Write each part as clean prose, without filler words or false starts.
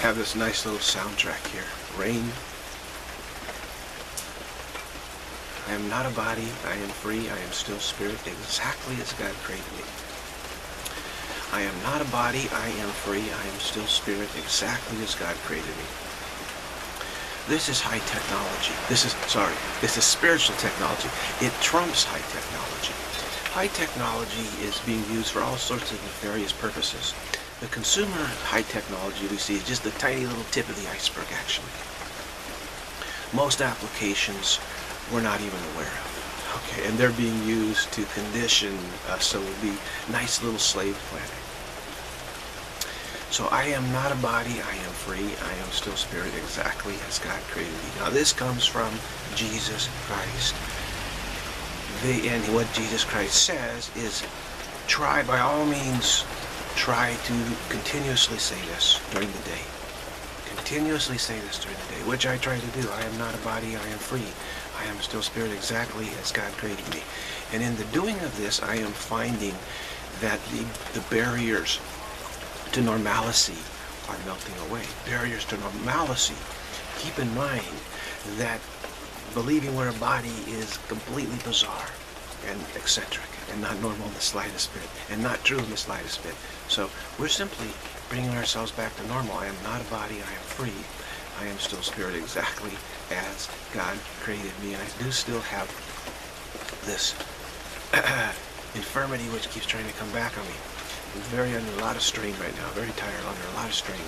have this nice little soundtrack here. Rain. I am not a body, I am free, I am still spirit, exactly as God created me. I am not a body, I am free, I am still spirit, exactly as God created me. This is high technology. This is spiritual technology. It trumps high technology. High technology is being used for all sorts of nefarious purposes. The consumer high technology we see is just the tiny little tip of the iceberg, actually. Most applications we're not even aware of. Okay, and they're being used to condition us so it will be nice little slave planning. So I am not a body, I am free, I am still spirit, exactly as God created me. Now this comes from Jesus Christ. And what Jesus Christ says is, try by all means, try to continuously say this during the day. Continuously say this during the day, which I try to do. I am not a body, I am free. I am still spirit, exactly as God created me. And in the doing of this, I am finding that the barriers to normalcy are melting away. Barriers to normalcy. Keep in mind that believing we're a body is completely bizarre and eccentric and not normal in the slightest bit and not true in the slightest bit. So we're simply bringing ourselves back to normal. I am not a body, I am free. I am still spirit, exactly as God created me. And I do still have this infirmity which keeps trying to come back on me. I'm under a lot of strain right now, very tired, under a lot of strain.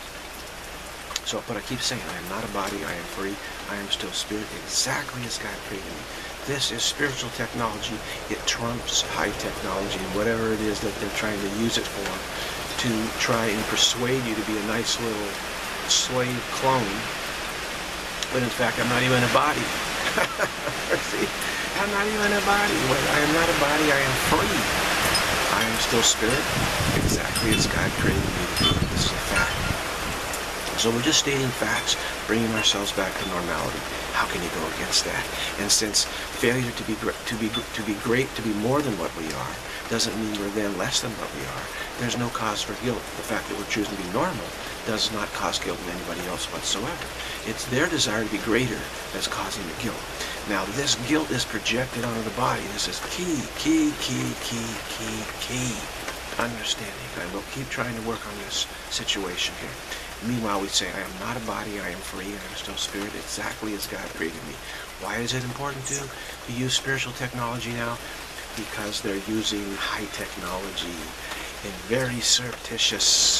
So, but I keep saying, I am not a body, I am free, I am still spirit, exactly as God created me. This is spiritual technology. It trumps high technology and whatever it is that they're trying to use it for, to try and persuade you to be a nice little slave clone. But in fact, I'm not even a body. See? I'm not even a body. I am not a body, I am free. I am still spirit, exactly as God created me to be. This is a fact. So we're just stating facts, bringing ourselves back to normality. How can you go against that? And since failure to be great, to be more than what we are, doesn't mean we're then less than what we are, there's no cause for guilt. The fact that we're choosing to be normal does not cause guilt in anybody else whatsoever. It's their desire to be greater that's causing the guilt. Now this guilt is projected onto the body. This is key understanding. I will keep trying to work on this situation here. Meanwhile, we say, I am not a body, I am free, I am still spirit, exactly as God created me. Why is it important to use spiritual technology now? Because they're using high technology in very surreptitious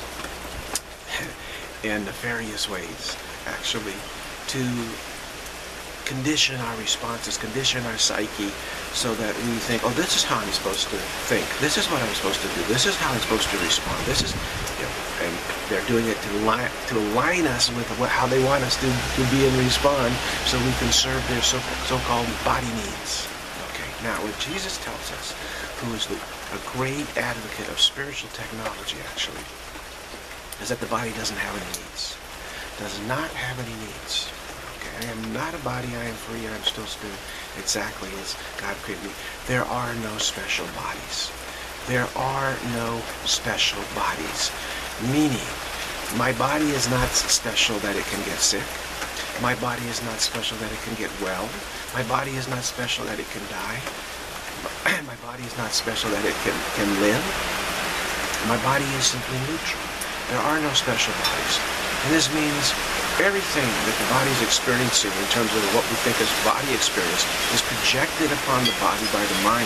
and nefarious ways, actually, to condition our responses, condition our psyche, so that we think, oh, this is how I'm supposed to think. This is what I'm supposed to do. This is how I'm supposed to respond. This is, and they're doing it to align us with how they want us to be and respond, so we can serve their so-called body needs. Okay. Now, what Jesus tells us, who is a great advocate of spiritual technology, actually, is that the body doesn't have any needs. Does not have any needs. I am not a body, I am free, I am still spirit, exactly as God created me. There are no special bodies. There are no special bodies. Meaning, my body is not special that it can get sick. My body is not special that it can get well. My body is not special that it can die. My body is not special that it can live. My body is simply neutral. There are no special bodies. And this means everything that the body is experiencing in terms of what we think is body experience is projected upon the body by the mind.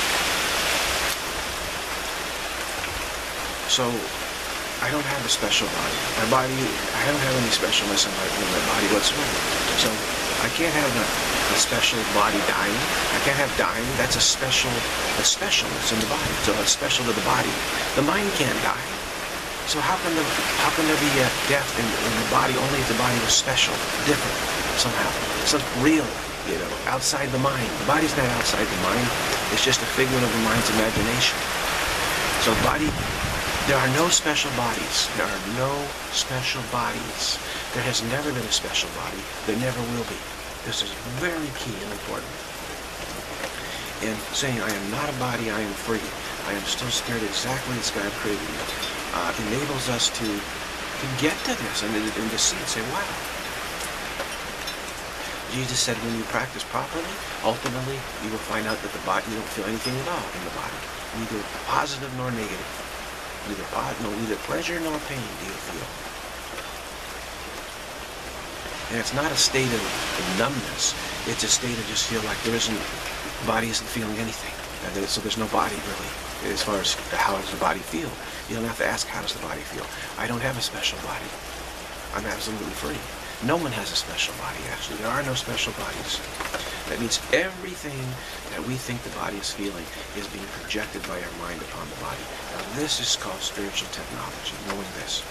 So I don't have a special body. My body, I don't have any specialness in my body whatsoever. So I can't have a special body dying. I can't have dying. That's a specialness in the body. So it's special to the body. The mind can't die. So how can there be a death in the body only if the body was special, different, somehow, some real, outside the mind? The body's not outside the mind. It's just a figment of the mind's imagination. So there are no special bodies. There are no special bodies. There has never been a special body. There never will be. This is very key and important. And saying, I am not a body, I am free. I am still spirit, exactly as God created me. Enables us to to get to this and to see and say, wow. Jesus said when you practice properly, ultimately you will find out that the body, you don't feel anything at all in the body. Neither positive nor negative. Neither pleasure nor pain do you feel. And it's not a state of numbness. It's a state of just feel like the body isn't feeling anything. So there's no body really, as far as how does the body feel. You don't have to ask how does the body feel. I don't have a special body. I'm absolutely free. No one has a special body, actually. There are no special bodies. That means everything that we think the body is feeling is being projected by our mind upon the body. Now this is called spiritual technology, knowing this.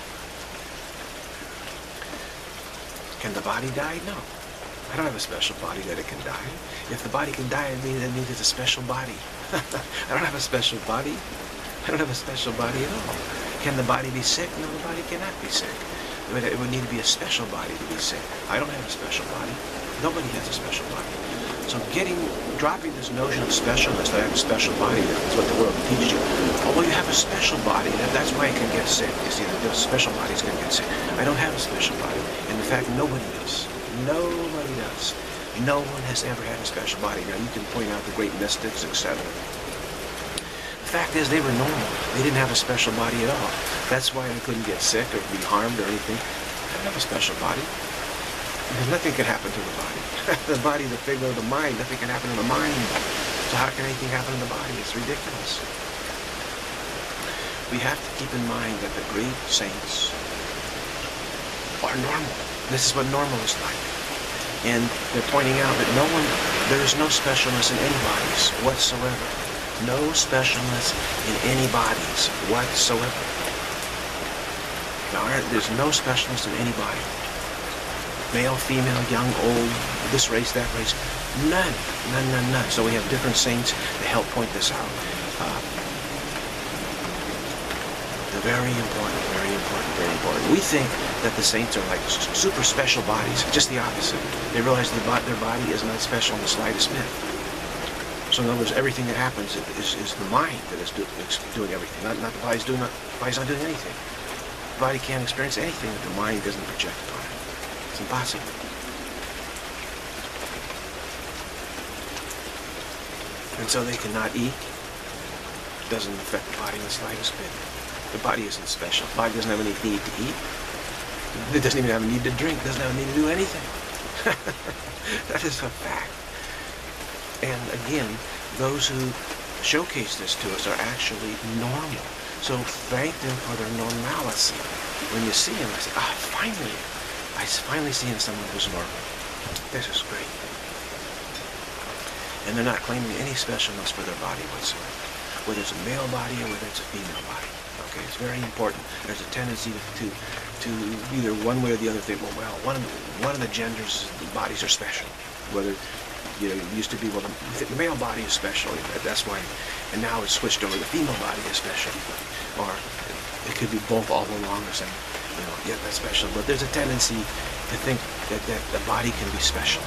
Can the body die? No. I don't have a special body that it can die. If the body can die, that means it's a special body. I don't have a special body. I don't have a special body at all. Can the body be sick? No, the body cannot be sick. It would need to be a special body to be sick. I don't have a special body. Nobody has a special body. So dropping this notion of specialness, that I have a special body, that's what the world teaches you. Although you have a special body, that's why it can get sick. You see, the special body's going to get sick. I don't have a special body. And in fact, nobody does. Nobody does. No one has ever had a special body. Now, you can point out the great mystics, etc. The fact is, they were normal. They didn't have a special body at all. That's why they couldn't get sick or be harmed or anything. They don't have a special body. Because nothing can happen to the body. The body, the figure of the mind, nothing can happen in the mind. So how can anything happen in the body? It's ridiculous. We have to keep in mind that the great saints are normal. This is what normal is like. And they're pointing out that there is no specialness in any bodies whatsoever. No specialness in any bodies whatsoever. Now, there's no specialness in any body. Male, female, young, old, this race, that race. None. None, none, none. So we have different saints to help point this out. They're very important, very important, very important. We think that the saints are like super special bodies. Just the opposite. They realize that their body is not special in the slightest bit. So in other words, everything that happens is the mind that is doing everything. Not the body's doing. The body's not doing anything. The body can't experience anything that the mind doesn't project upon it. It's impossible. And so they cannot eat. It doesn't affect the body in the slightest bit. The body isn't special. The body doesn't have any need to eat. It doesn't even have a need to drink. It doesn't have a need to do anything. That is a fact. And again, those who showcase this to us are actually normal. So thank them for their normalcy. When you see them, I say, finally. I finally see someone who's normal. This is great. And they're not claiming any specialness for their body whatsoever. Whether it's a male body or whether it's a female body. Okay, it's very important. There's a tendency to either one way or the other think, well, one of the genders, the bodies are special. Whether it used to be, well, the male body is special. That's why, and now it's switched over. The female body is special, or it could be both all along or saying, yeah, that's special. But there's a tendency to think that the body can be special.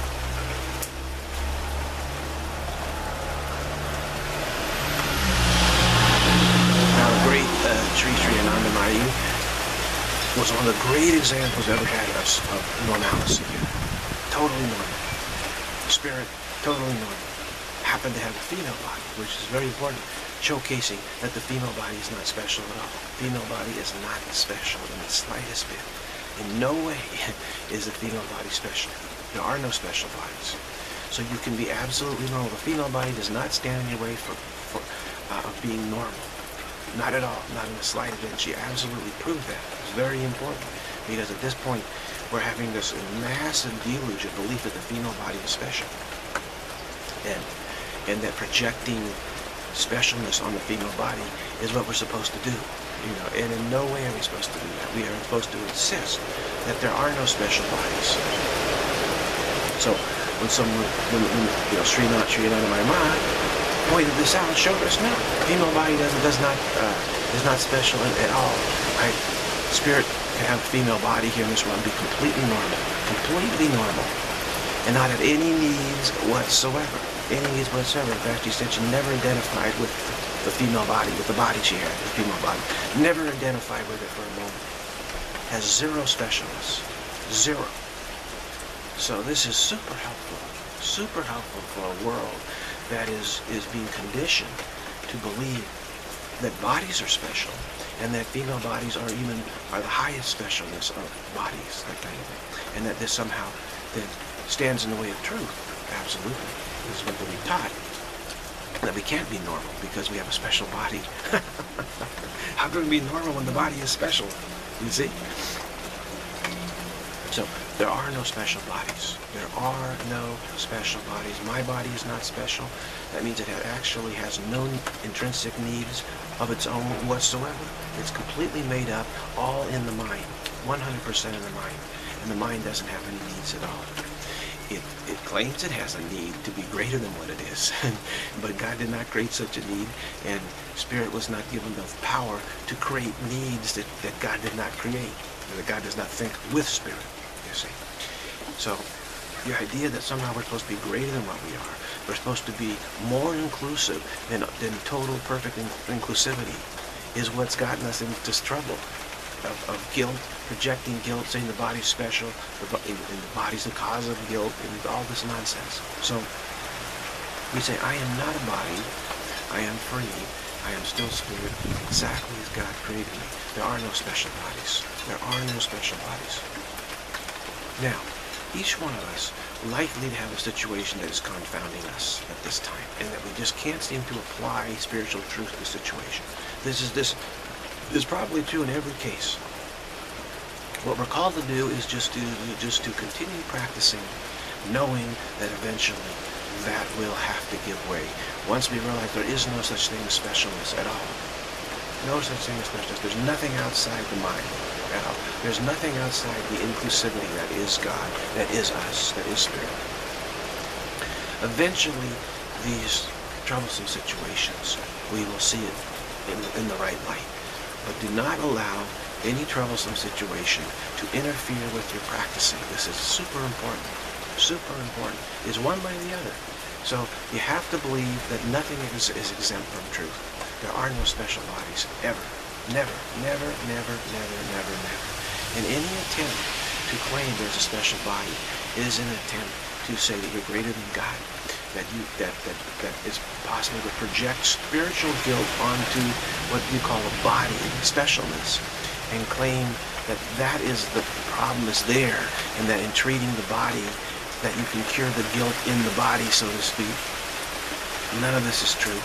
Now, the great Sri Anandamayi was one of the great examples ever had of normalcy. Totally normal. Spirit, totally normal. Happened to have a female body, which is very important, showcasing that the female body is not special at all. Female body is not special in the slightest bit. In no way is the female body special. There are no special bodies. So you can be absolutely normal. The female body does not stand in your way of being normal. Not at all. Not in the slightest bit. She absolutely proved that. It's very important. Because at this point, we're having this massive deluge of belief that the female body is special. And that projecting specialness on the female body is what we're supposed to do. And in no way are we supposed to do that. We are supposed to insist that there are no special bodies. So when Sri Anandamayi pointed this out and showed us, no, the female body is not special at all. Right? Spirit can have a female body here in this world and be completely normal, and not have any needs whatsoever. Any needs whatsoever. In fact, she said she never identified with the female body, with the body she had, the female body. Never identified with it for a moment. has zero specialness. Zero. So this is super helpful for a world that is being conditioned to believe that bodies are special, and that female bodies are the highest specialness of bodies, that kind of thing, and that this somehow then stands in the way of truth. Absolutely. This is what we're taught, that we can't be normal because we have a special body. How can we be normal when the body is special? You see? So there are no special bodies. There are no special bodies. My body is not special. That means it actually has no intrinsic needs of its own whatsoever. It's completely made up, all in the mind, 100% in the mind. And the mind doesn't have any needs at all. It claims it has a need to be greater than what it is. But God did not create such a need, and Spirit was not given the power to create needs that God did not create. That God does not think with Spirit, you see. So the idea that somehow we're supposed to be greater than what we are, we're supposed to be more inclusive than total perfect inclusivity, is what's gotten us into trouble of guilt, projecting guilt, saying the body's special, and the body's the cause of guilt, and all this nonsense. So we say, I am not a body, I am free, I am still spirit, exactly as God created me. There are no special bodies. There are no special bodies. Now, each one of us likely to have a situation that is confounding us at this time, and that we just can't seem to apply spiritual truth to the situation. This is probably true in every case. What we're called to do is just to continue practicing, knowing that eventually that will have to give way. Once we realize there is no such thing as specialness at all. No such thing as specialness. There's nothing outside the mind at all. There's nothing outside the inclusivity that is God, that is us, that is Spirit. Eventually, these troublesome situations, we will see it in the right light. But do not allow any troublesome situation to interfere with your practicing. This is super important. Super important. It's one by the other. So you have to believe that nothing is exempt from truth. There are no special bodies, ever. Never, never, never, never, never, never. And any attempt to claim there's a special body is an attempt to say that you're greater than God. That it's possible to project spiritual guilt onto what you call a body, specialness, and claim that is the problem is there, and that in treating the body, that you can cure the guilt in the body, so to speak. None of this is true.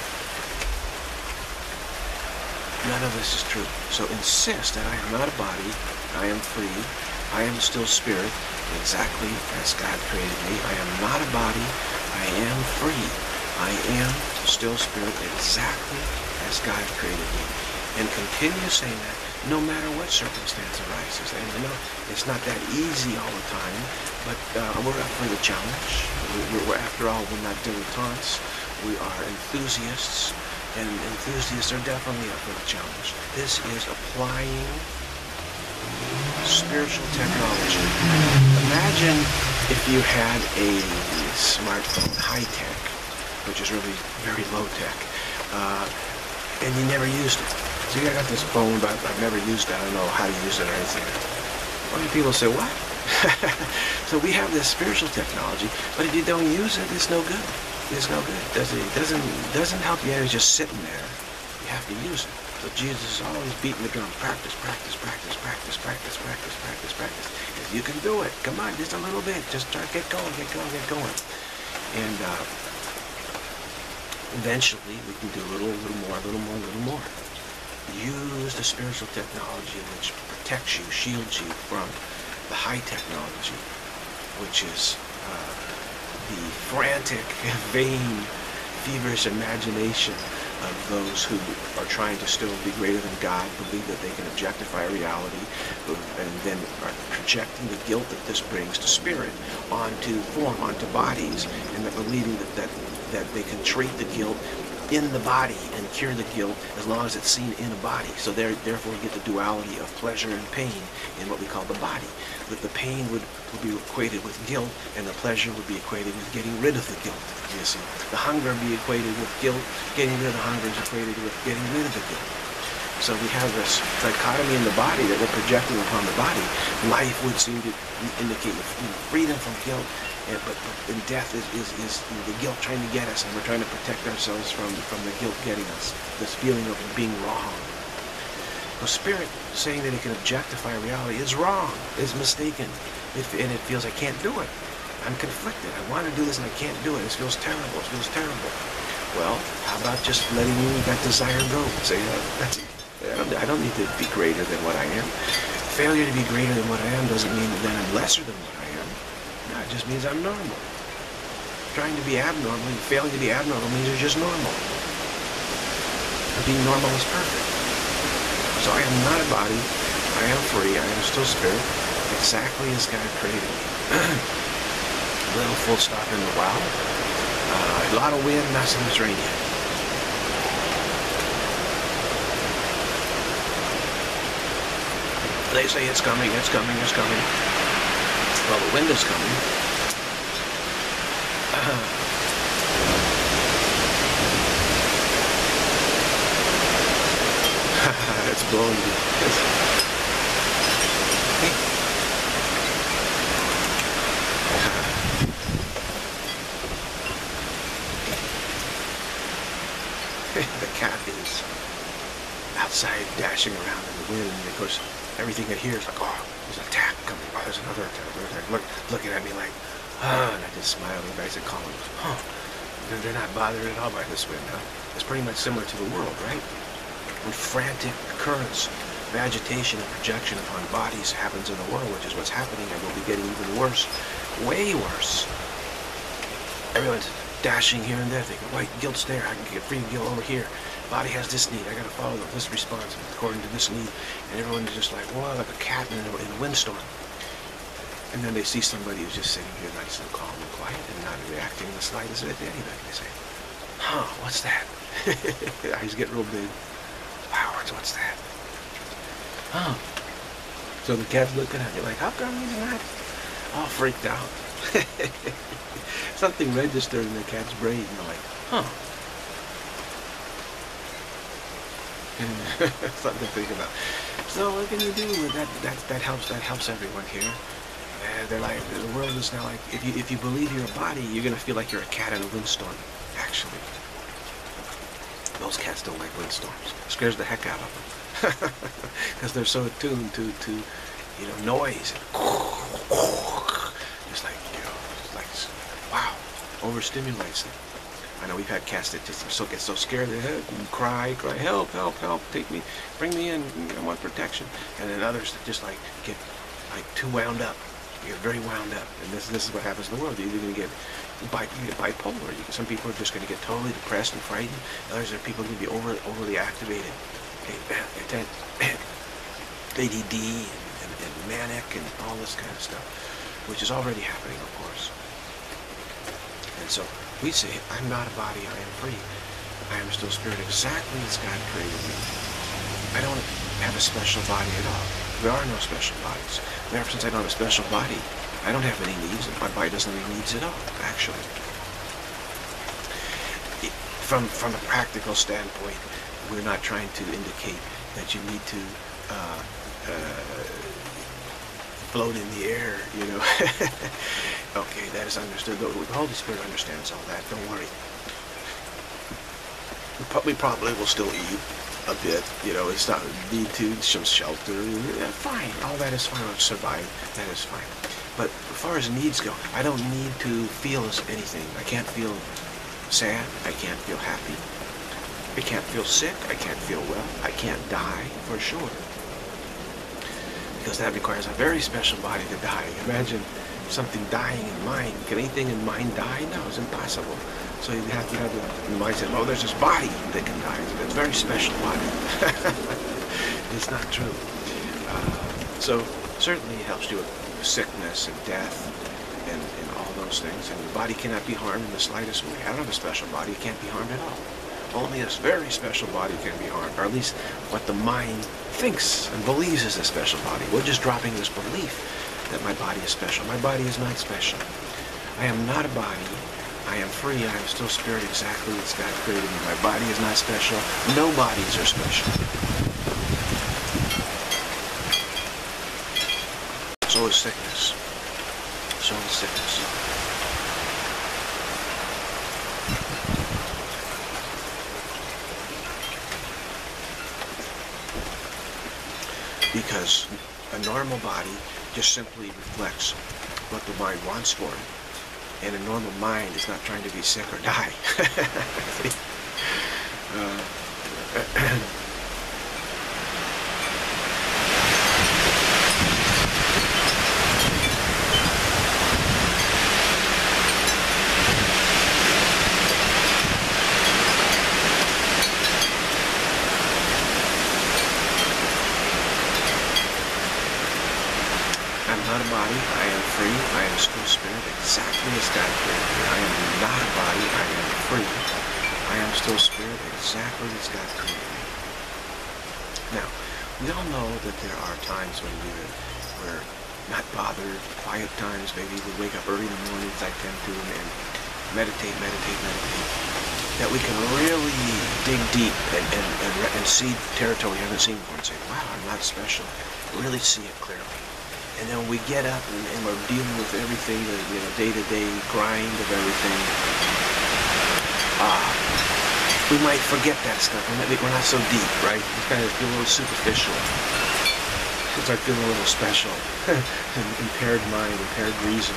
None of this is true. So insist that I am not a body, I am free, I am still spirit, exactly as God created me. I am not a body, I am free. I am still spirit, exactly as God created me. And continue saying that no matter what circumstance arises. And I know it's not that easy all the time, but we're up for the challenge. After all, we're not dilettantes. We are enthusiasts, and enthusiasts are definitely up for the challenge. This is applying spiritual technology. Imagine if you had a smartphone, high-tech, which is really very low-tech, and you never used it. So I got this phone, but I've never used it. I don't know how to use it or anything. Well, people say, what? So we have this spiritual technology, but if you don't use it, it's no good. It's no good. It doesn't help you. It's just sitting there. You have to use it. So Jesus is always beating the drum. Practice, practice, practice, practice, practice, practice, practice, practice. If you can do it, come on, just a little bit. Just try to get going, get going, get going. And eventually, we can do a little more, a little more, a little more. Use the spiritual technology which protects you, shields you from the high technology, which is the frantic, vain, feverish imagination of those who are trying to still be greater than God, believe that they can objectify reality, and then are projecting the guilt that this brings to spirit onto form, onto bodies, and they're believing that they can treat the guilt in the body and cure the guilt as long as it's seen in a body. So therefore you get the duality of pleasure and pain in what we call the body. That the pain would be equated with guilt, and the pleasure would be equated with getting rid of the guilt. You see, the hunger would be equated with guilt. Getting rid of the hunger is equated with getting rid of the guilt. So we have this dichotomy in the body that we're projecting upon the body. Life would seem to indicate freedom from guilt, but in death is the guilt trying to get us, and we're trying to protect ourselves from the guilt getting us, this feeling of being wrong. The spirit saying that it can objectify reality is wrong, is mistaken, and it feels I can't do it. I'm conflicted. I want to do this and I can't do it. This feels terrible. It feels terrible. Well, how about just letting that desire go? Say, that's it. I don't need to be greater than what I am. Failure to be greater than what I am doesn't mean that I'm lesser than what I am. No, it just means I'm normal. Trying to be abnormal and failing to be abnormal means you're just normal. And being normal is perfect. So I am not a body. I am free. I am still spirit, exactly as God created me. Little full stop in the wow. A lot of wind, not so much rain yet. They say it's coming, it's coming, it's coming. Well, the wind is coming. It's blowing. The cat is outside dashing around in the wind, and of course everything it hears like, oh, there's an attack coming, oh, there's another attack. Looking at me like, oh, and I just smile, and I said, calm, oh, they're not bothered at all by this wind, huh? It's pretty much similar to the world, right? When frantic currents of agitation and projection upon bodies happens in the world, which is what's happening, and will be getting even worse, way worse. Everyone's dashing here and there, thinking, wait, guilt's there, I can get free guilt over here. Body has this need, I gotta follow this response according to this need. And everyone's just like, whoa, like a cat in a windstorm. And then they see somebody who's just sitting here nice and calm and quiet and not reacting the slightest bit to anything. They say, huh, what's that? Eyes get real big. Wow, what's that? Huh. So the cat's looking at me like, how come you're not all freaked out? Something registered in the cat's brain. And they're like, huh. Something to think about. So what can you do? That helps everyone here. They're like, the world is now like, if you believe you're a body, you're gonna feel like you're a cat in a windstorm. Actually, those cats don't like windstorms. It scares the heck out of them because they're so attuned to noise. Just like wow, overstimulates them. I know we've had cats that just get so scared they cry, help, help, help, take me, bring me in, I want protection. And then others that just get too wound up. You get very wound up, and this is what happens in the world. You're either going to get bipolar. Some people are just going to get totally depressed and frightened. Others are people going to be overly activated, ADD and manic and all this kind of stuff, which is already happening, of course. And so we say, I'm not a body, I am free. I am still spirit, exactly as God created me. I don't have a special body at all. There are no special bodies. Ever since I don't have a special body, I don't have any needs, and my body doesn't have any needs at all, actually. From a practical standpoint, we're not trying to indicate that you need to float in the air, Okay, that is understood. The Holy Spirit understands all that. Don't worry. We probably will still eat a bit. It's not need to some shelter. Fine, all that is fine. I'll survive. That is fine. But as far as needs go, I don't need to feel anything. I can't feel sad. I can't feel happy. I can't feel sick. I can't feel well. I can't die for sure. Because that requires a very special body to die. Imagine something dying in mind. Can anything in mind die? No, it's impossible. So you have to have the mindset, oh, there's this body that can die. It's a very special body. It's not true. So certainly it helps you with sickness and death and all those things. And the body cannot be harmed in the slightest way. I don't have a special body. It can't be harmed at all. Only a very special body can be harmed, or at least what the mind thinks and believes is a special body. We're just dropping this belief that my body is special. My body is not special. I am not a body. I am free. I am still spirit, exactly as God created me. My body is not special. No bodies are special. So is sickness. So is sickness. Because a normal body just simply reflects what the mind wants for it. And a normal mind is not trying to be sick or die. I'm not a body, I am free, I am still spirit, exactly as God created me. I am not a body, I am free, I am still spirit, exactly as God created me. Now, we all know that there are times when we're not bothered, quiet times, maybe we wake up early in the mornings, I tend to, and meditate, that we can really dig deep and see territory we haven't seen before and say, wow, I'm not special, really see it clearly. And then we get up and we're dealing with everything, the day-to-day grind of everything. We might forget that stuff. We're not so deep, right? We kind of feel a little superficial. It's like feeling a little special. Impaired mind, impaired reason.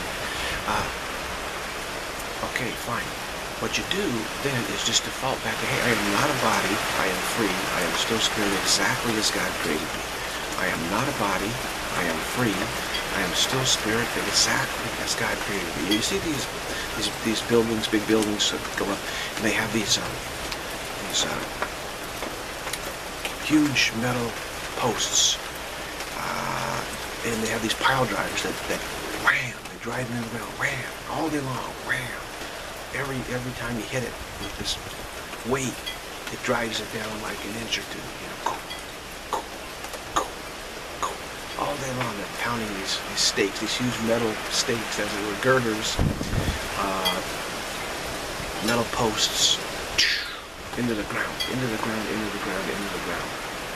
Okay, fine. What you do then is just default back to, hey, I am not a body, I am free, I am still spirit exactly as God created me. I am not a body, I am free, I am still spirit exactly as God created me. You see these buildings, big buildings that go up, and they have these huge metal posts, and they have these pile drivers that wham, they drive into the ground, wham, all day long, wham. Every time you hit it with this weight, it drives it down like an inch or two, all day long. They're pounding these stakes, these huge metal stakes, as it were, girders, metal posts, into the ground, into the ground, into the ground, into the ground.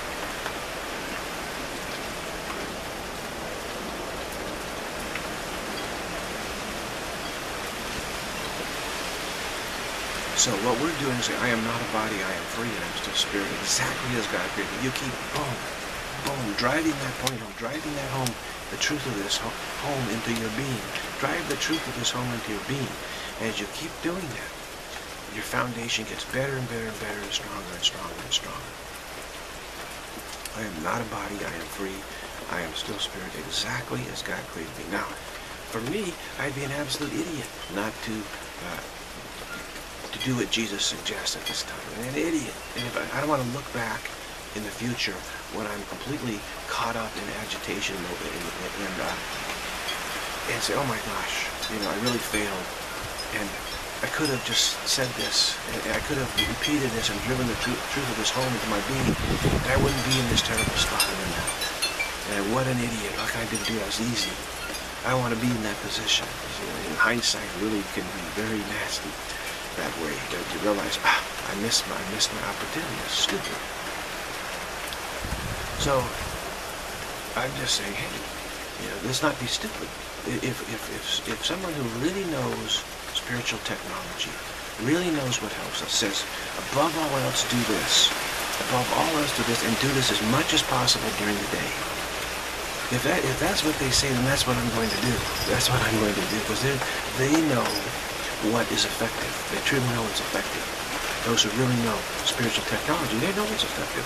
So what we're doing is saying, I am not a body, I am free, and I'm still spirit, exactly as God created me. You keep, boom, driving that point home, driving that home, the truth of this home into your being. Drive the truth of this home into your being. And as you keep doing that, your foundation gets better and better and better and stronger and stronger and stronger. I am not a body, I am free, I am still spirit, exactly as God created me. Now, for me, I'd be an absolute idiot not to do what Jesus suggests at this time. I'm an idiot. And if I don't want to look back in the future when I'm completely caught up in agitation and say, oh my gosh, I really failed. And I could have just said this, and I could have repeated this and driven the truth of this home into my being, and I wouldn't be in this terrible spot I'm in now. And what an idiot. How can I do that? It was easy. I don't want to be in that position. In hindsight, really can be very nasty that way. You realize, I missed my opportunity. It's stupid. So I'm just saying, hey, let's not be stupid. If someone who really knows spiritual technology, really knows what helps us, says, above all else do this, above all else do this, and do this as much as possible during the day. If that's what they say, then that's what I'm going to do. That's what I'm going to do, because they know what is effective. They truly know it's effective. Those who really know spiritual technology, they know it's effective.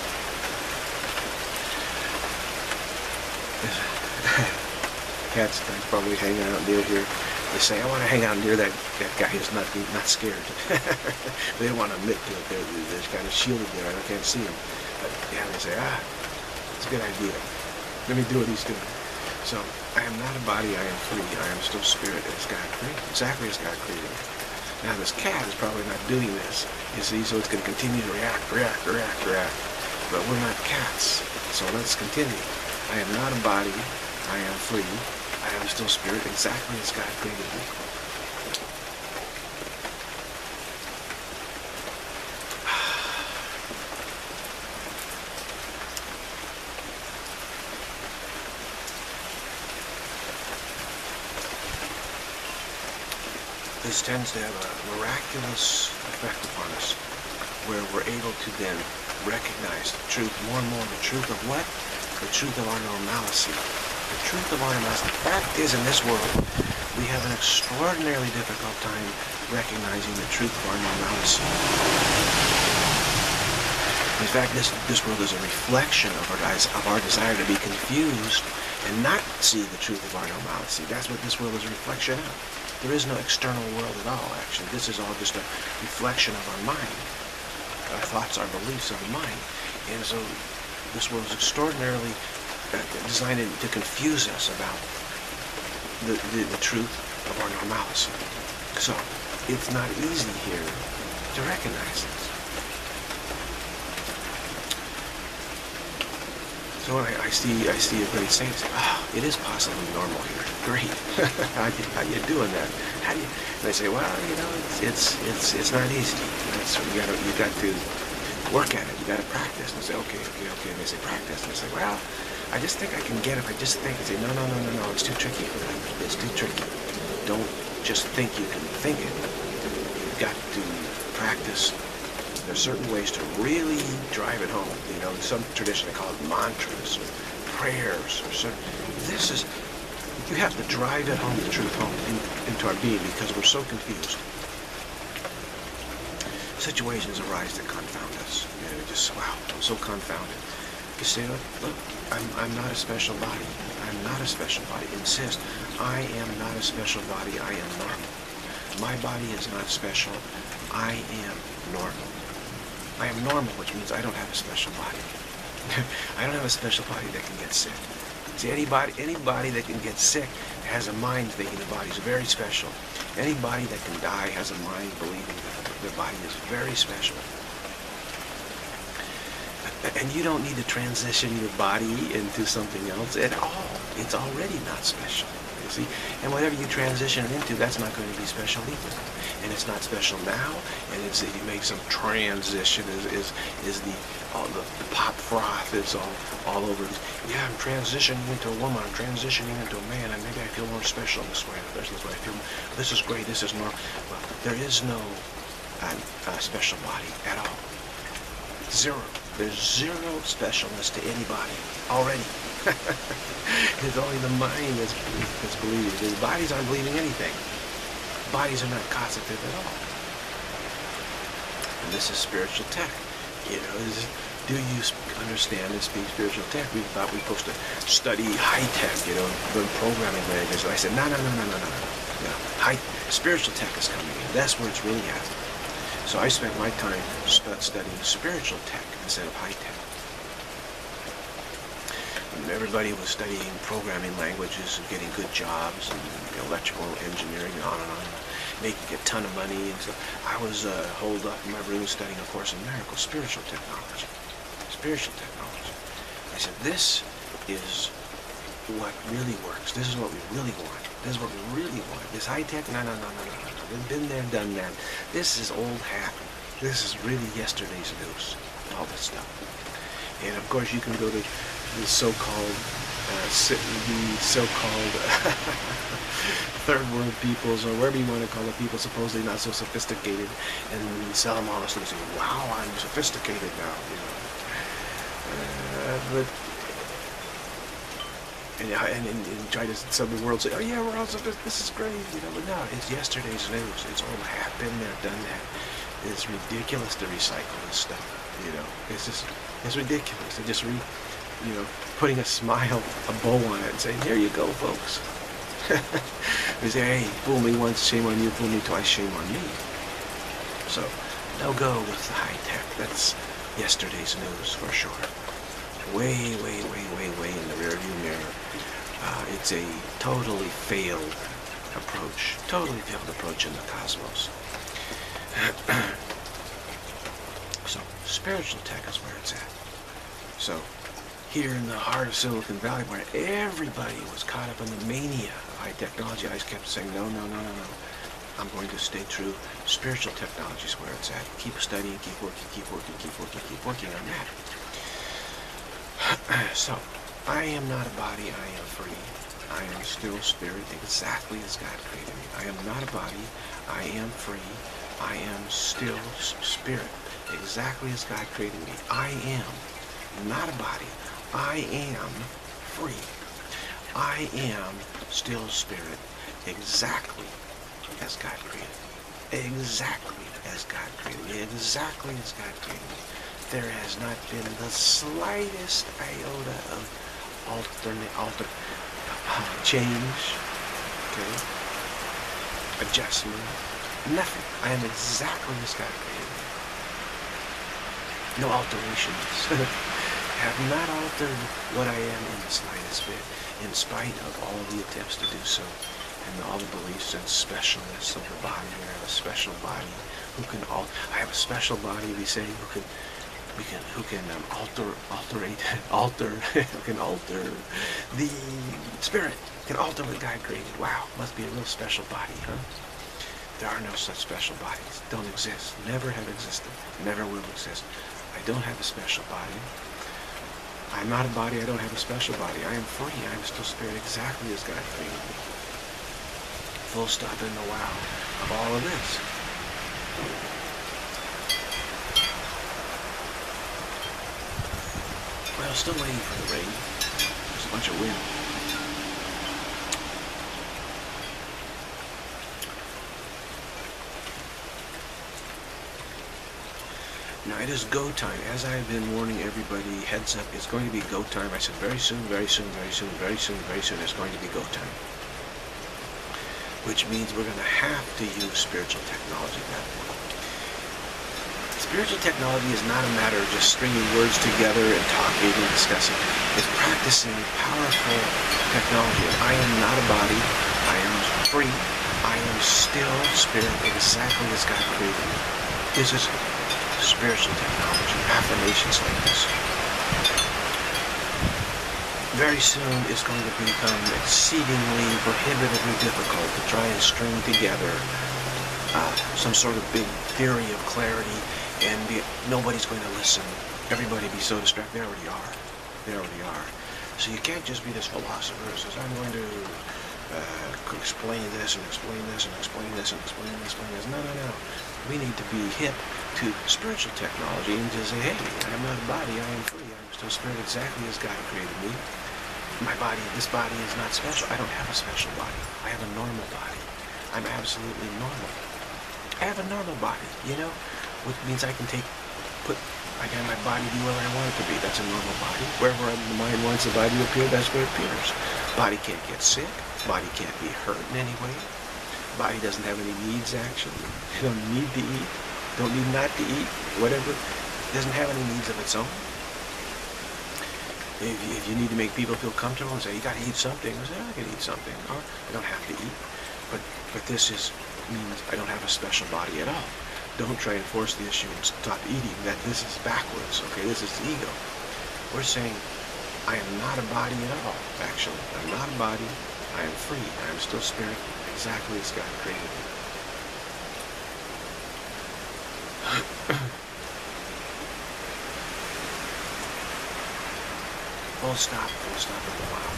Cats probably hanging out near here. They say, I want to hang out near that guy who's not scared. They don't want to admit to it. They're kind of shielded there. I can't see him. But yeah, they say, it's a good idea. Let me do what he's doing. So, I am not a body, I am free. I am still spirit as God created. Exactly as God created me. Now this cat is probably not doing this, you see, so it's going to continue to react. But we're not cats. So let's continue. I am not a body, I am free. I am still spirit, exactly as God created me. this tends to have a miraculous effect upon us, where we're able to then recognize the truth more and more. The truth of what? The truth of our normalcy. The truth of our normalcy. The fact is, in this world, we have an extraordinarily difficult time recognizing the truth of our normalcy. In fact, this world is a reflection of our desire to be confused and not see the truth of our normalcy. That's what this world is a reflection of. There is no external world at all, actually. This is all just a reflection of our mind. Our thoughts, our beliefs of the mind. And so this world is extraordinarily designed to confuse us about the truth of our normalcy. So it's not easy here to recognize this. So I see a great saint say, "Oh, it is possibly normal here. Great. how you doing that? How do you?" And I say, "Well, you know, it's not easy. You got to work at it. You got to practice." And I say, "Okay." And they say, "Practice." And I say, "Well, I just think I can get it. I just think." I say, "No. It's too tricky for that. It's too tricky. Don't just think you can think it. You've got to practice." There's certain ways to really drive it home. You know, in some tradition they call it mantras or prayers or certain. You have to drive it home, the truth home into our being, because we're so confused. Situations arise that confound us. You know, just, wow, I'm so confounded. You say, look, I'm not a special body. I'm not a special body. Insist, I am not a special body. I am normal. My body is not special. I am normal. I am normal, which means I don't have a special body. I don't have a special body that can get sick. See, anybody that can get sick has a mind thinking the body is very special. Anybody that can die has a mind believing that their body is very special. And you don't need to transition your body into something else at all. It's already not special, you see. And whatever you transition it into, that's not going to be special either. And it's not special now, and if you make some transition, is the pop froth is all over. Yeah, I'm transitioning into a woman, I'm transitioning into a man, and maybe I feel more special this way. This is what I feel. This is great. This is normal. Well, there is no special body at all. Zero. There's zero specialness to anybody already. It's only the mind that's believing. The bodies aren't believing anything. Bodies are not causative at all. And this is spiritual tech. You know, do you understand and speak spiritual tech? We thought we were supposed to study high tech, you know, learn programming languages. So I said, no. Spiritual tech is coming in. That's where it's really at. So I spent my time studying spiritual tech instead of high tech. And everybody was studying programming languages and getting good jobs and electrical engineering and on, making a ton of money. And so I was holed up in my room studying A Course in Miracles, spiritual technology. Spiritual technology. I said, this is what really works. This is what we really want. This is what we really want. This high tech, no. We've been there, done that. This is old hat. This is really yesterday's news. All this stuff. And of course, you can go to the so-called third world peoples, or wherever you want to call the people supposedly not so sophisticated, and sell them all this and say, wow, I'm sophisticated now, you know. And try to some of the world say, oh yeah, we're all sophisticated, this is great, you know. But no, it's yesterday's news. It's old hat, been there, done that. It's ridiculous to recycle this stuff, you know. It's ridiculous. They just putting a smile, a bow on it, and saying, here you go, folks. They say, hey, fool me once, shame on you, fool me twice, shame on me. So, no go with the high tech. That's yesterday's news for sure. Way in the rearview mirror. It's a totally failed approach. Totally failed approach in the cosmos. So, spiritual tech is where it's at. So, here in the heart of Silicon Valley, where everybody was caught up in the mania of high technology, I just kept saying, no. I'm going to stay true. Spiritual technology is where it's at. Keep studying, keep working on that. So, I am not a body, I am free. I am still spirit, exactly as God created me. I am not a body. I am free. I am still spirit, exactly as God created me. I am not a body. I am free. I am still spirit, exactly as God created me. Exactly as God created me. Exactly as God created me. There has not been the slightest iota of change, okay, adjustment, nothing. I am exactly as God created me. No alterations. Have not altered what I am in the slightest bit, in spite of all the attempts to do so, and all the beliefs and specialness of the body. I have a special body who can I have a special body, we say, who can alter the spirit, can alter what God created. Wow, must be a real special body, huh? There are no such special bodies. Don't exist. Never have existed. Never will exist. I don't have a special body. I'm not a body. I don't have a special body. I am free. I am still spirit, exactly as God created me. Full stop in the wow of all of this. Well, still waiting for the rain. There's a bunch of wind. Now it is go time. As I've been warning everybody, heads up, it's going to be go time. I said very soon, very soon, very soon, very soon, very soon, it's going to be go time. Which means we're going to have to use spiritual technology at that point. Spiritual technology is not a matter of just stringing words together and talking and discussing. It's practicing powerful technology. I am not a body. I am free. I am still spirit, exactly as God created me. This is spiritual technology, affirmations like this. Very soon it's going to become exceedingly prohibitively difficult to try and string together some sort of big theory of clarity, and nobody's going to listen. Everybody be so distracted. They already are. They already are. So you can't just be this philosopher who says, I'm going to explain this and explain this and explain this and explain this and explain this. No, no, no. We need to be hip to spiritual technology and just say, hey, I'm not a body, I am free. I'm still spirit, exactly as God created me. My body, this body is not special. I don't have a special body. I have a normal body. I'm absolutely normal. I have a normal body, you know, which means I can I can have my body be where I want it to be. That's a normal body. Wherever the mind wants the body to appear, that's where it appears. Body can't get sick. Body can't be hurt in any way. Body doesn't have any needs, actually. You don't need to eat. Don't need not to eat. Whatever. It doesn't have any needs of its own. If you need to make people feel comfortable and say, you got to eat something, I say, I can eat something. Or I don't have to eat. But this means I don't have a special body at all. Don't try and force the issue and stop eating. This is backwards, okay? This is the ego. We're saying, I am not a body at all, actually. I'm not a body. I am free. I am still spirit, exactly as God created me. Full stop in the wow.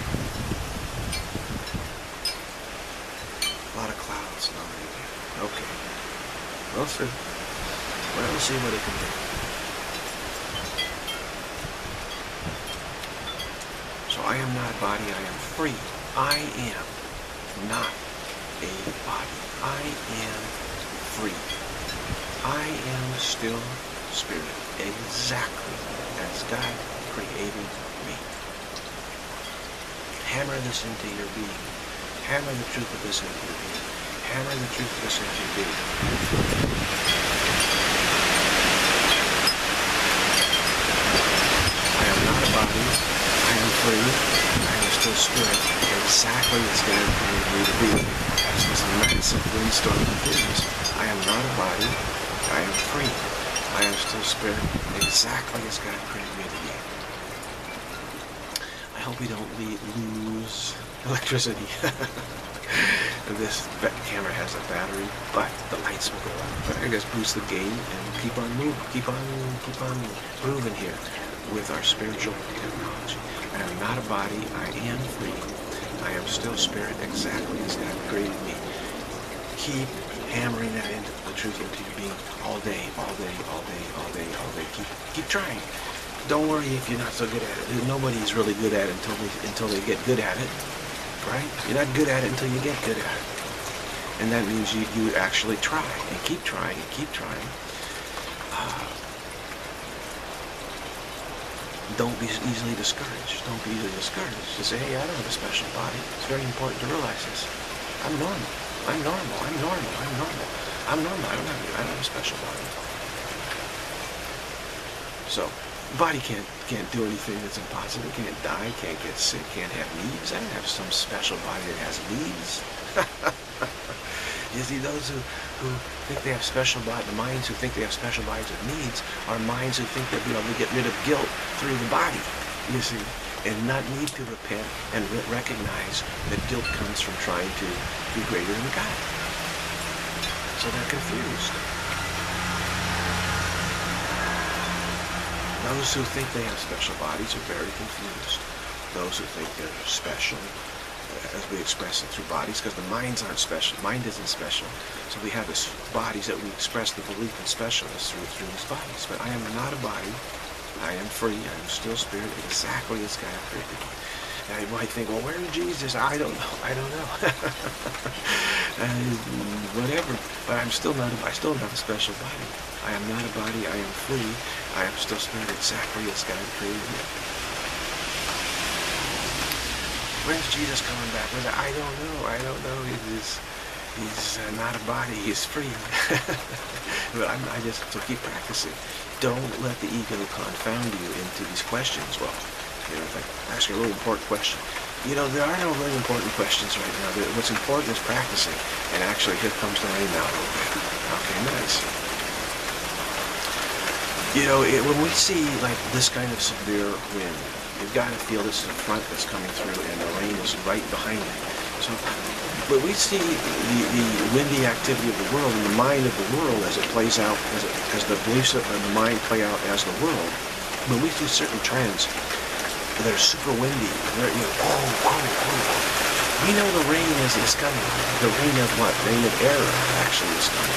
A lot of clouds now. Okay. We'll see. We'll see what it can do. So I am not a body, I am free. I am not a body. I am free. I am still spirit, exactly as God created me. Hammer this into your being. Hammer the truth of this into your being. Hammer the truth of this into your being. I am not a body. I am free. I am still spirit, exactly as God created me to be. As this massive windstorm of visions. I am not a body. I am free. I am still spirit, exactly as God created me to be. I hope we don't lose electricity. This camera has a battery, but the lights will go on. But I just boost the gain and keep on moving, keep on moving here with our spiritual technology. I am not a body. I am free. I am still spirit, exactly as God created me. Keep hammering that into the truth into your being all day, all day, all day, all day, all day. Keep trying. Don't worry if you're not so good at it. Nobody's really good at it until they get good at it, right? You're not good at it until you get good at it. And that means you actually try and keep trying and keep trying. Don't be easily discouraged. Don't be easily discouraged. Just say, hey, I don't have a special body. It's very important to realize this. I'm normal. I'm normal. I'm normal. I'm normal. I'm normal. I don't have a special body. So, the body can't do anything that's impossible. Can't die. Can't get sick. Can't have needs. I don't have some special body that has needs. You see, those who think they have special bodies, the minds who think they have special bodies with needs, are minds who think they'll be able to get rid of guilt through the body, you see, and not need to repent and recognize that guilt comes from trying to be greater than God. So they're confused. Those who think they have special bodies are very confused. Those who think they're special, as we express it through bodies, because the minds aren't special. Mind isn't special. So we have this bodies that we express the belief in specialness through these bodies. But I am not a body. I am free. I am still spirit, exactly as God created me. And you might think, well, where is Jesus? I don't know. I don't know. Whatever. But I still don't have a special body. I am not a body. I am free. I am still spirit, exactly as God created me. When's Jesus coming back? I don't know. I don't know. He's not a body. He's free. But so keep practicing. Don't let the ego confound you into these questions. Well, if I ask you a really important question. There are no really important questions right now. What's important is practicing. And actually, here comes the rain now a little bit. Okay, nice. When we see like this kind of severe wind, you've got to feel this front that's coming through, and the rain is right behind it. So, but we see the windy activity of the world and the mind of the world as it plays out, as the beliefs of the mind play out as the world. When we see certain trends that are super windy, we know the rain is coming. The rain of what? Rain of error actually is coming.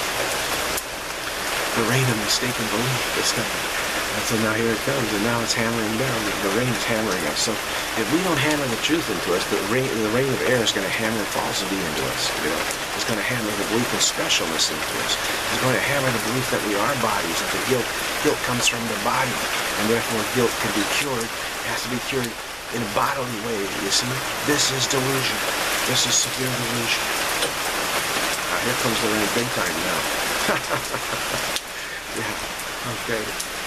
The rain of mistaken belief is coming. And so now here it comes, and now it's hammering down. The rain is hammering us. So if we don't hammer the truth into us, the rain of air is going to hammer falsity into us. It's going to hammer the belief in specialness into us. It's going to hammer the belief that we are bodies, that the guilt comes from the body, and therefore guilt can be cured. It has to be cured in a bodily way. You see, this is delusion. This is severe delusion. Here comes the rain big time now. Yeah. Okay.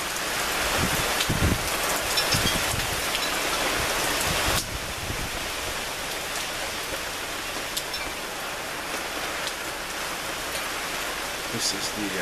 This is the,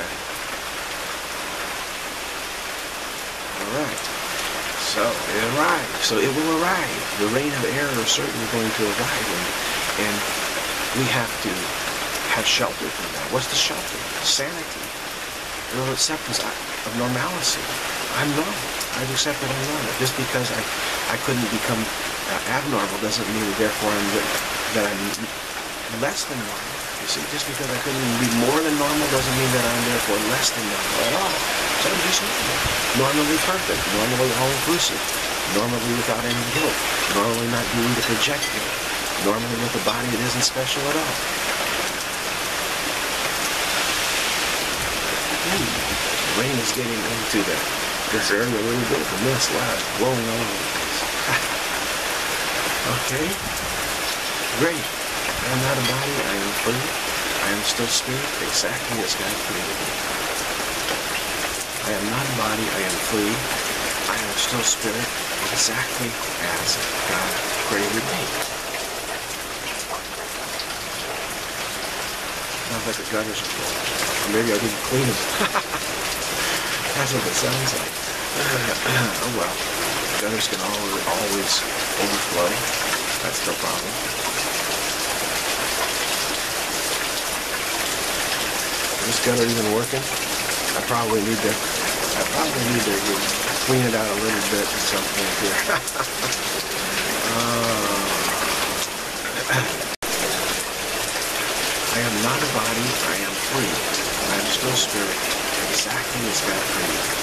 alright, so it arrives, so it will arrive. The reign of error is certainly going to arrive, and we have to have shelter from that. What's the shelter? Sanity. Acceptance of normalcy. I'm normal. I've accepted I'm normal. Just because I couldn't become abnormal doesn't mean therefore that I'm less than normal. You see, just because I couldn't be more than normal doesn't mean that I'm therefore less than normal at all. So I'm just normal. Normally perfect. Normally all-inclusive. Normally without any guilt. Normally not needing to project guilt. Normally with a body that isn't special at all. The rain is getting into this area a little bit. The mist is blowing all over the place. Okay? Great. I am not a body. I am free. I am still spirit, exactly as God created me. I am not a body. I am free. I am still spirit, exactly as God created me. Sounds like the gutters are full. Or maybe I didn't clean them. That's what it sounds like. Oh well. Gutters can always overflow. That's no problem. Is this gutter even working? I probably need to clean it out a little bit at some point here. I am not a body, I am free. I am still spirit, exactly as God created me.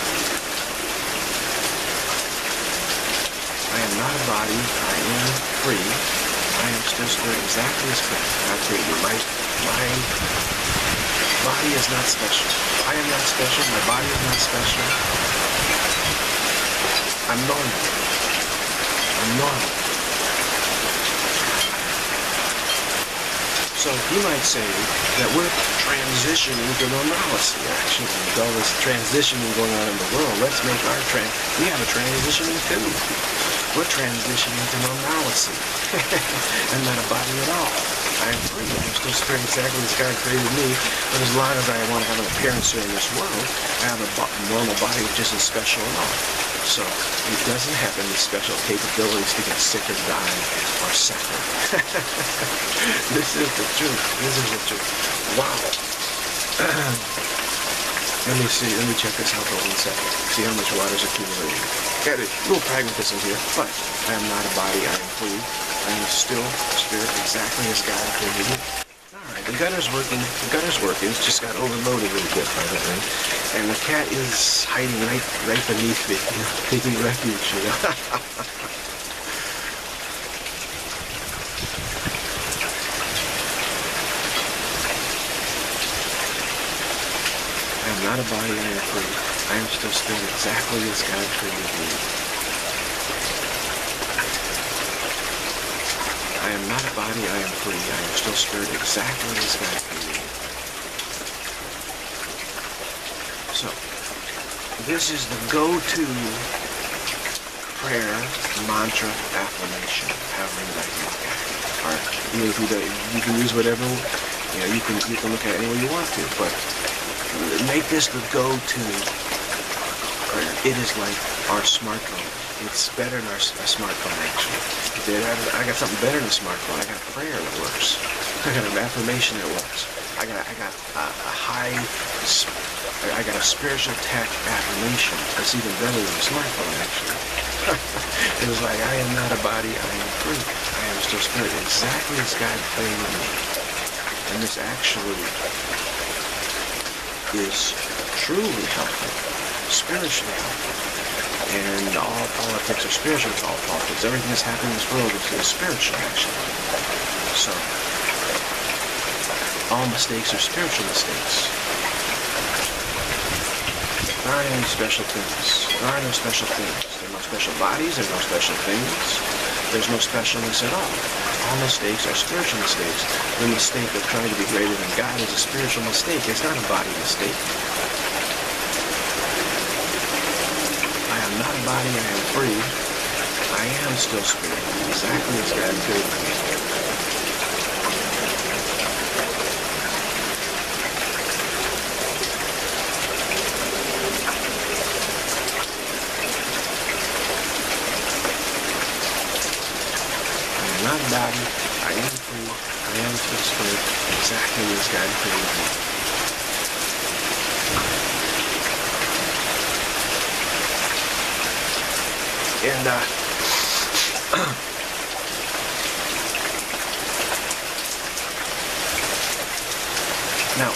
I am not a body, I am free. I am still spirit, exactly as God created me. My body is not special. I am not special, my body is not special. I'm normal. I'm normal. So you might say that we're transitioning to normalcy. Actually, with all this transitioning going on in the world, let's make we have a transitioning too. We're transitioning to normalcy. I'm not a body at all. I am free. I'm still spirit, exactly as God created me. But as long as I want to have an appearance here in this world, I have a normal body which isn't special at all. So it doesn't have any special capabilities to get sick or die or suffer. This is the truth. This is the truth. Wow. Let me see. Let me check this out for 1 second. See how much water is accumulating. Got a little pragmatism here, but I am not a body. I am free. I am still spirit, exactly as God created me. Alright, the gutter's working. The gutter's working. It's just got overloaded a little bit by that thing. And the cat is hiding right beneath me, taking refuge, I am not a body, I am free. I am still spirit, exactly as God created me. I am not a body, I am free. I am still spirit, exactly as God created me. So, this is the go-to prayer, mantra, affirmation, however you like to look at it. Or even if you can use whatever, you can look at it any way you want to, but make this the go-to prayer. It is like our smartphone. It's better than our smartphone, actually. I got something better than a smartphone. I got prayer that works. I got an affirmation that works. I got a spiritual tech affirmation that's even better than a smartphone, actually. It was like, I am not a body, I am free. I am still spirit, exactly as God created me. And this actually is truly helpful, spiritually helpful. And all politics are spiritual, it's all politics. Everything that's happening in this world is spiritual, actually. So, all mistakes are spiritual mistakes. There aren't any special things. There are no special things. There are no special bodies, there are no special things. There's no specialness at all. All mistakes are spiritual mistakes. The mistake of trying to be greater than God is a spiritual mistake. It's not a body mistake. I am not a body, I am free. I am still spirit, exactly as God created me. I am not a body, I am free. I am still spirit, exactly as God created me. And now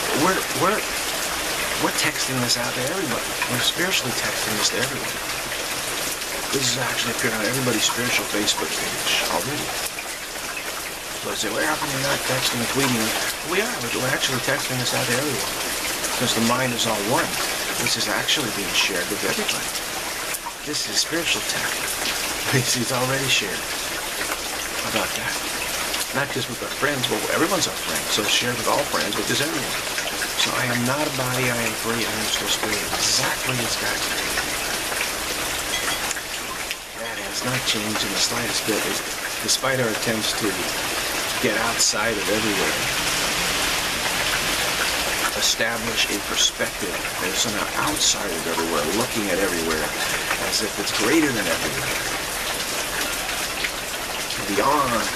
we're texting this out to everybody. We're spiritually texting this to everyone. This is actually appearing on everybody's spiritual Facebook page already. So I say, well, how come you're not texting and tweeting? We are. We're actually texting this out to everyone. Because the mind is all one. This is actually being shared with everybody. This is spiritual tech. It's already shared. How about that? Not just with our friends, but everyone's our friend. So shared with all friends, but there's everyone. So I am not a body, I am free, I am still spirit, exactly as God created me. That has not changed in the slightest bit, despite our attempts to get outside of everywhere. Establish a perspective that is somehow outside of everywhere, looking at everywhere as if it's greater than everywhere. Beyond.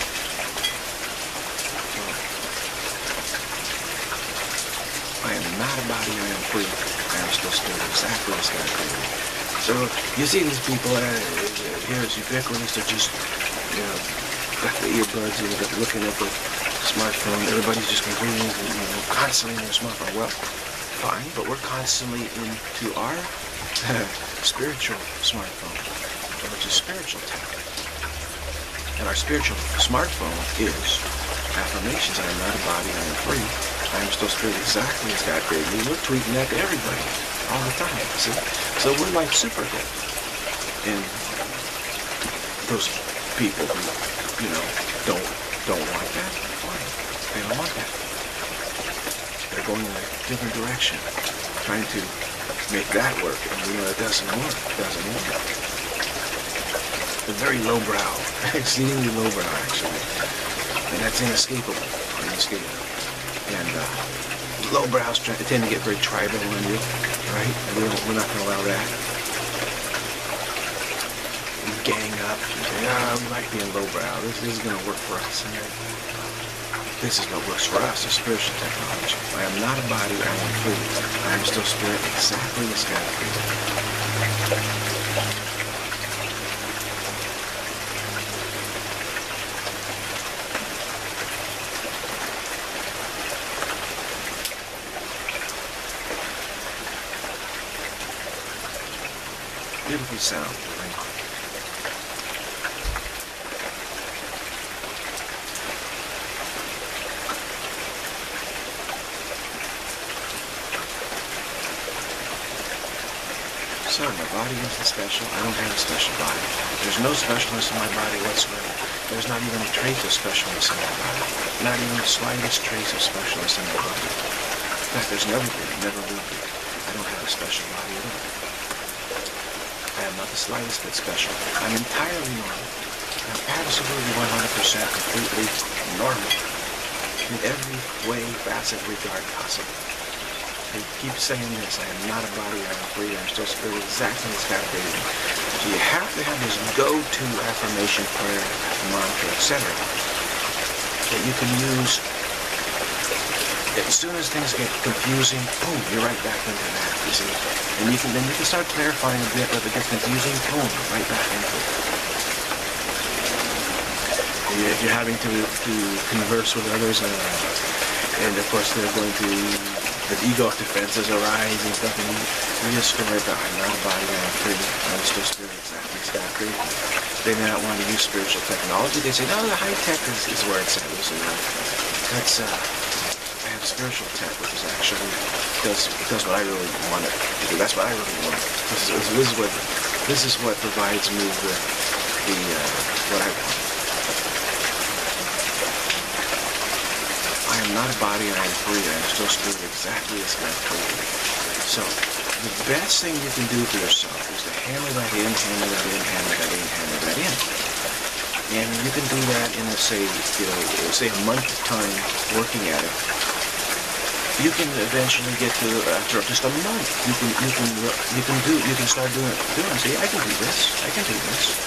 I am not a body, I am free. I am still spirit, exactly as God created me. So you see these people here is ubiquitous. They're just, you know, got the earbuds and they're looking at the smartphone. Everybody's just completely, constantly in their smartphone. Well, fine, but we're constantly into our spiritual smartphone, which is spiritual tablet. And our spiritual smartphone is affirmations. I am not a body, I am free. I am still spirit, exactly as God created me. We're tweeting that to everybody all the time. See? So we're like super good. And those people who, don't want that, fine. They don't want that. They're going in a different direction, trying to make that work. And it doesn't work. It doesn't work. Very lowbrow, exceedingly lowbrow actually, and that's inescapable. And lowbrows tend to get very tribal on you, right? And we're not going to allow that. You gang up, you say, we like being lowbrow. This is going to work for us. And this is what works for us, the spiritual technology. I am not a body, I am free. I am still spirit, exactly as God created. Beautiful sound. So my body isn't special. I don't have a special body. There's no specialness in my body whatsoever. There's not even a trace of specialness in my body. Not even the slightest trace of specialness in my body. In fact, there's never been, never will be. I don't have a special body at all. I am not the slightest bit special. I'm entirely normal. I'm absolutely 100% completely normal. In every way, facet, regard possible. I keep saying this, I am not a body, I am free, I am still spirit, exactly as God created me. So you have to have this go-to affirmation, prayer, mantra, etc. that you can use. As soon as things get confusing, boom, you're right back into that, you see. And then you can start clarifying a bit, but if it gets confusing, boom, right back into it. And if you're having to converse with others, and of course they're going to, the ego defenses arise and stuff, and you just go right back. I'm not a body, I'm free, I'm still spirit, exactly as God created me. They may not want to use spiritual technology. They say, no, the high tech is where it's at. That's spiritual tech, which is actually does what I really want it to do. That's what I really want. This is what provides me with what I want. I am not a body, I am free, I am still spirit, exactly as God created me. So the best thing you can do for yourself is to hammer that in, hammer that in, hammer that in, hammer that in. And you can do that in say a month of time working at it. You can eventually get to, after just a month, you can start doing, see, I can do this.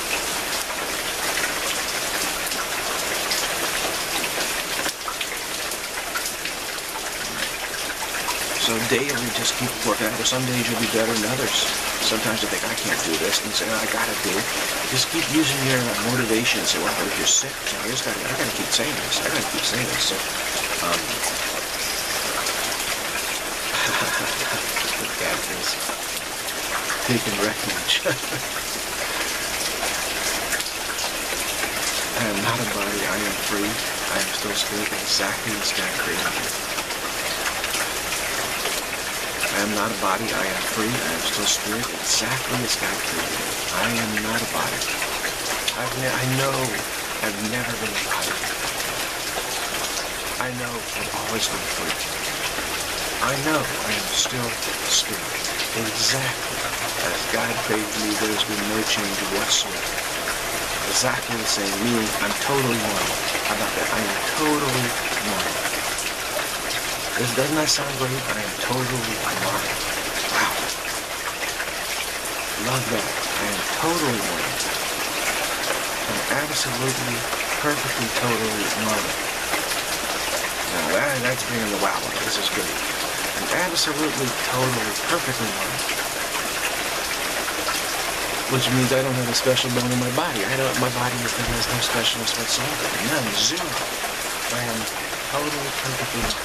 So daily, just keep working at it. Some days you'll be better than others. Sometimes you think, I can't do this, and you say, I gotta do it. Just keep using your motivation. Say, well, if you're sick, I gotta keep saying this. So, that is taking refuge. I am not a body, I am free. I am still spirit, exactly as God created me. I am not a body, I am free. I am still spirit, exactly as God created me. I am not a body. I know I've never been a body. I know I've always been free. I know I am still spirit, exactly as God created me. There's been no change whatsoever. Exactly the same, meaning I'm totally normal. How about that? I am totally normal. Doesn't that sound great? I am totally normal. Wow. Love that. I am totally normal. I'm absolutely, perfectly, totally normal. Now that's bringing the wow on. This is great. I'm absolutely, totally, perfectly normal. Which means I don't have a special bone in my body. My body has no specialness whatsoever. None, zero. I am totally, perfectly normal.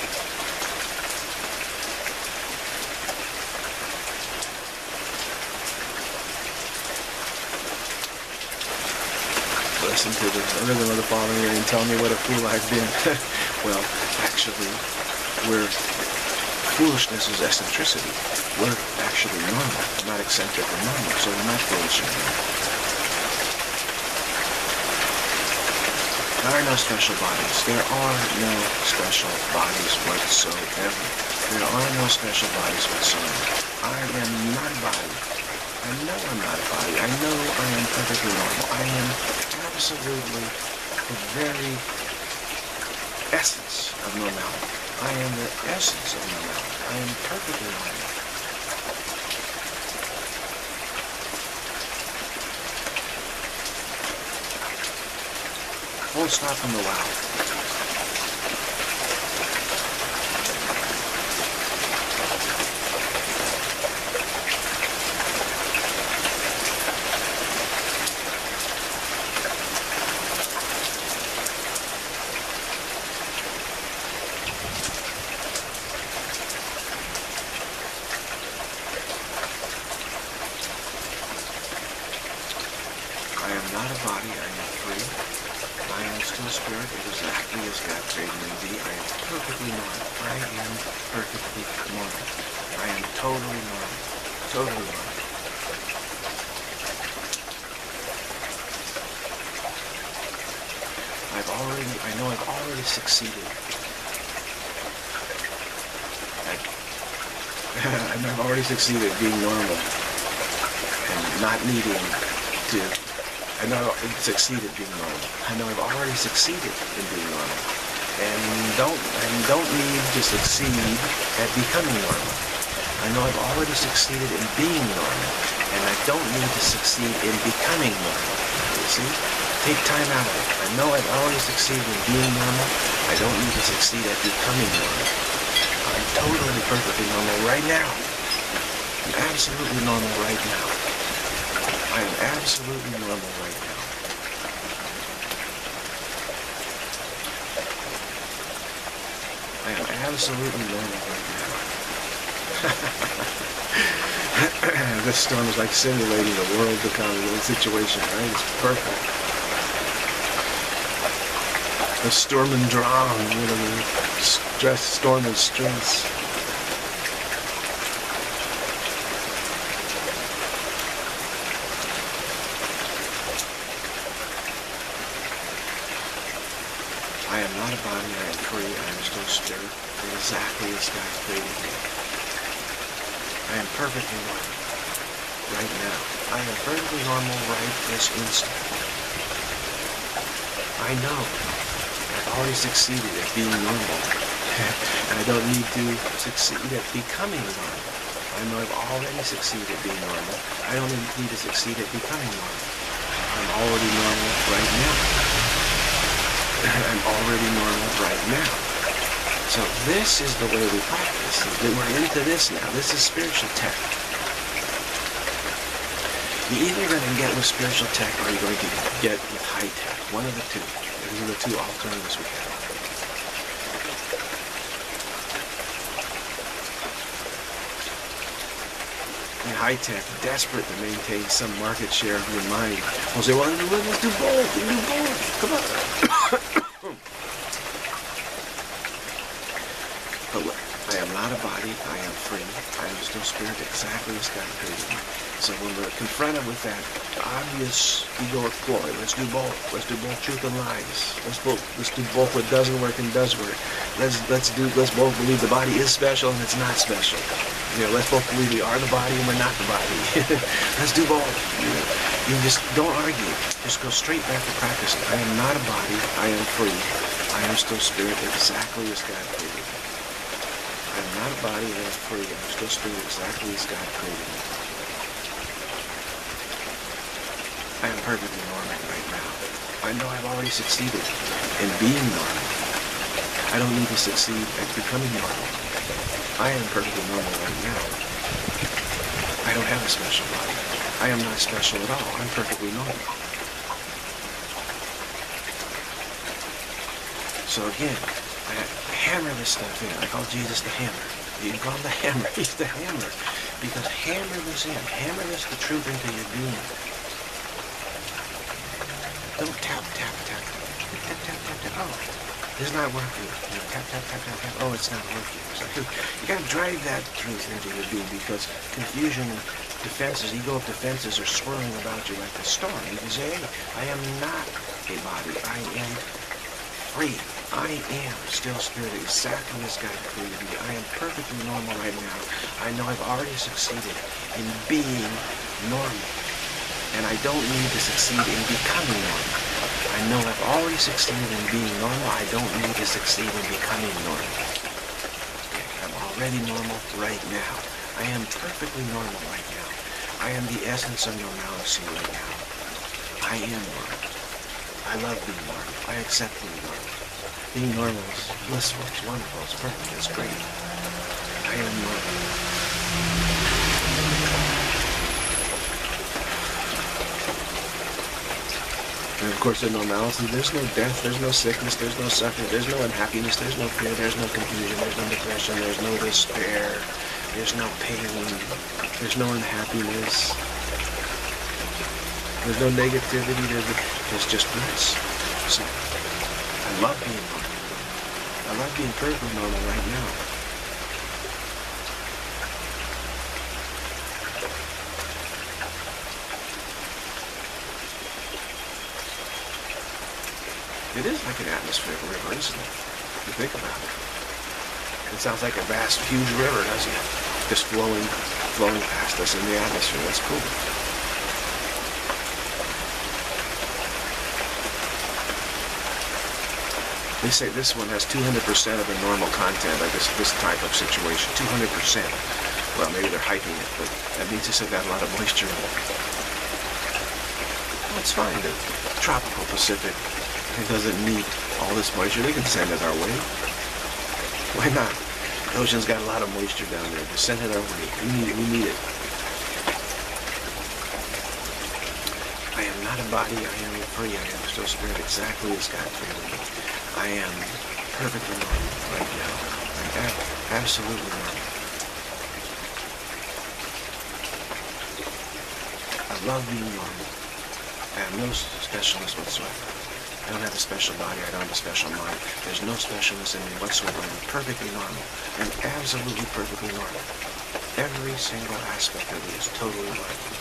Listen to the rhythm of the falling rain and tell me what a fool I've been. Well, actually, foolishness is eccentricity. We're actually normal, not eccentric or normal, so we're not foolish anymore. There are no special bodies. There are no special bodies whatsoever. There are no special bodies whatsoever. I am not a body. I know I'm not a body. I know I am perfectly normal. I am absolutely the very essence of normality. I am the essence of normality. I am perfectly normal. Won't stop from the wow. I am not a body, I am free. I am still spirit, exactly as God created me to be. I am perfectly normal. I am perfectly normal. I am totally normal. Totally normal. I know I've already succeeded. I've already succeeded being normal and not needing to. I know I've succeeded being normal. I know I've already succeeded in being normal, and don't need to succeed at becoming normal. I know I've already succeeded in being normal, and I don't need to succeed in becoming normal. You see? Take time out of it. I know I've already succeeded in being normal. I don't need to succeed at becoming normal. I'm totally perfectly normal right now. I'm absolutely normal right now. I am absolutely normal right now. I am absolutely normal right now. This storm is like simulating a world economy situation, right? It's perfect. The storm and drown, storm and stress. I am not a body, I am free, I am still spirit, exactly as God created me. I am perfectly normal, right now. I am perfectly normal right this instant. I know I've already succeeded at being normal, and I don't need to succeed at becoming normal. I know I've already succeeded at being normal. I don't need to succeed at becoming normal. I'm already normal right now. I'm already normal right now. So this is the way we practice. We're into this now. This is spiritual tech. You're either going to get with spiritual tech or you're going to get with high tech. One of the two. These are the two alternatives we have. And high tech, desperate to maintain some market share of your mind, will say, well, let's do both. We do both. Come on. But look, I am not a body, I am free, I am still spirit, exactly as God created me. So when we're confronted with that obvious egoic ploy, let's do both. Let's do both truth and lies. Let's do both what doesn't work and does work. Let's both believe the body is special and it's not special. Let's both believe we are the body and we're not the body. Let's do both. You just don't argue. Just go straight back to practicing. I am not a body, I am free. I am still spirit, exactly as God created me. I am not a body, I am free. I am still spirit, exactly as God created me. I am perfectly normal right now. I know I've already succeeded in being normal. I don't need to succeed at becoming normal. I am perfectly normal right now. I don't have a special body. I am not special at all. I'm perfectly normal. So again, I hammer this stuff in. I call Jesus the hammer. You can call him the hammer. He's the hammer. Because hammer this in. Hammer this the truth into your being. Don't tap, tap, tap. Tap, tap, tap, tap. Oh, it's not working. You know, tap, tap, tap, tap, tap. Oh, it's not working. So you got to drive that truth into your being, because confusion and defenses, ego of defenses are swirling about you like a storm. You can say, hey, I am not a body. I am free. I am still spirit, exactly as God created me. I am perfectly normal right now. I know I've already succeeded in being normal. And I don't need to succeed in becoming normal. I know I've already succeeded in being normal. I don't need to succeed in becoming normal. Okay, I'm already normal right now. I am perfectly normal right now. I am the essence of normalcy right now. I am normal. I love being normal. I accept being normal. Being normal is blissful, it's wonderful, it's perfect, it's great. I am normal. And of course in normalcy, there's no death, there's no sickness, there's no suffering, there's no unhappiness, there's no fear, there's no confusion, there's no depression, there's no despair, there's no pain, there's no unhappiness, there's no negativity, there's just bliss. So, I love being normal. I love being perfectly normal right now. It is like an atmospheric river, isn't it? If you think about it. It sounds like a vast, huge river, doesn't it? Just flowing past us in the atmosphere. That's cool. They say this one has 200% of the normal content, like this type of situation. 200%. Well, maybe they're hyping it, but that means it's got a lot of moisture in it. Well, it's fine. The tropical Pacific, it doesn't need all this moisture. They can send it our way. Why not? The ocean's got a lot of moisture down there. Just send it our way. We need it. We need it. I am not a body. I am free. I am still spirit, exactly as God created me. I am perfectly normal right now. I'm absolutely normal. I love being normal. I have no specialness whatsoever. I don't have a special body. I don't have a special mind. There's no specialness in me whatsoever. I'm perfectly normal. I'm absolutely perfectly normal. Every single aspect of me is totally normal.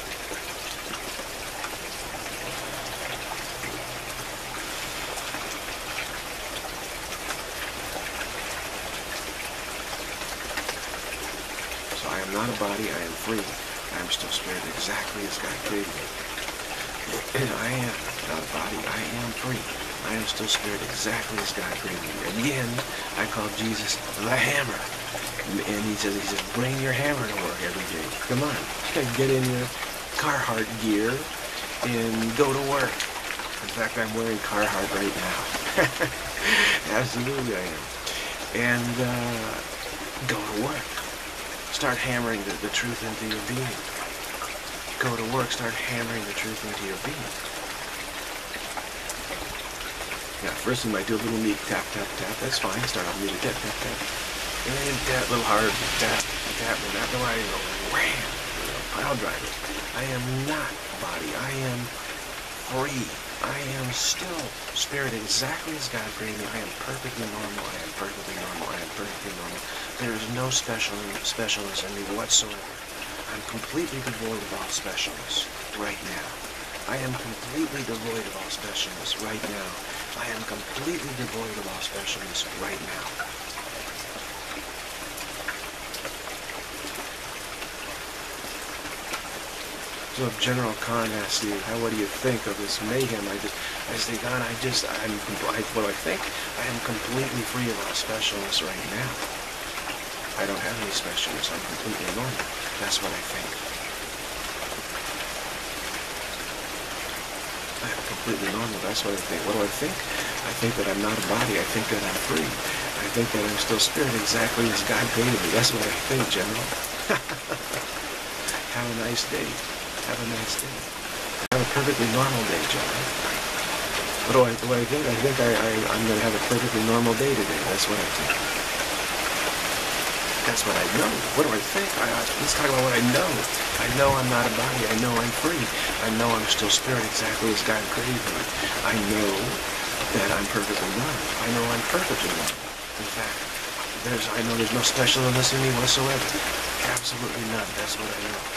I am not a body, I am free. I am still spirit, exactly as God created me. I am not a body, I am free. I am still spirit, exactly as God created me. Again, I call Jesus the hammer. And he says, bring your hammer to work every day. Come on, get in your Carhartt gear and go to work. In fact, I'm wearing Carhartt right now. Absolutely I am. And go to work. Start hammering the truth into your being. Go to work, start hammering the truth into your being. Now, first we might do a little meek tap, tap, tap. That's fine. Start off meek tap, tap, tap. And then tap, a little hard, tap, tap, and after a while you go, wham! Pile driver. I am not a body. I am free. I am still spirit, exactly as God created me. I am perfectly normal. I am perfectly normal. I am perfectly normal. There is no specialness in me whatsoever. I'm completely devoid of all specialness right now. I am completely devoid of all specialness right now. I am completely devoid of all specialness right now. So if General Khan asks you, what do you think of this mayhem? I say, God, what do I think? I am completely free of all specialness right now. I don't have any specialness. I'm completely normal. That's what I think. I am completely normal. That's what I think. What do I think? I think that I'm not a body. I think that I'm free. I think that I'm still spirit exactly as God created me. That's what I think, General. Have a nice day. Have a nice day. Have a perfectly normal day, General. What do I think? I think I'm going to have a perfectly normal day today. That's what I think. That's what I know. What do I think? Let's talk about what I know. I know I'm not a body. I know I'm free. I know I'm still spirit exactly as God created me. I know that I'm perfectly normal. I know I'm perfectly normal. In fact, I know there's no specialness in me whatsoever. Absolutely none. That's what I know.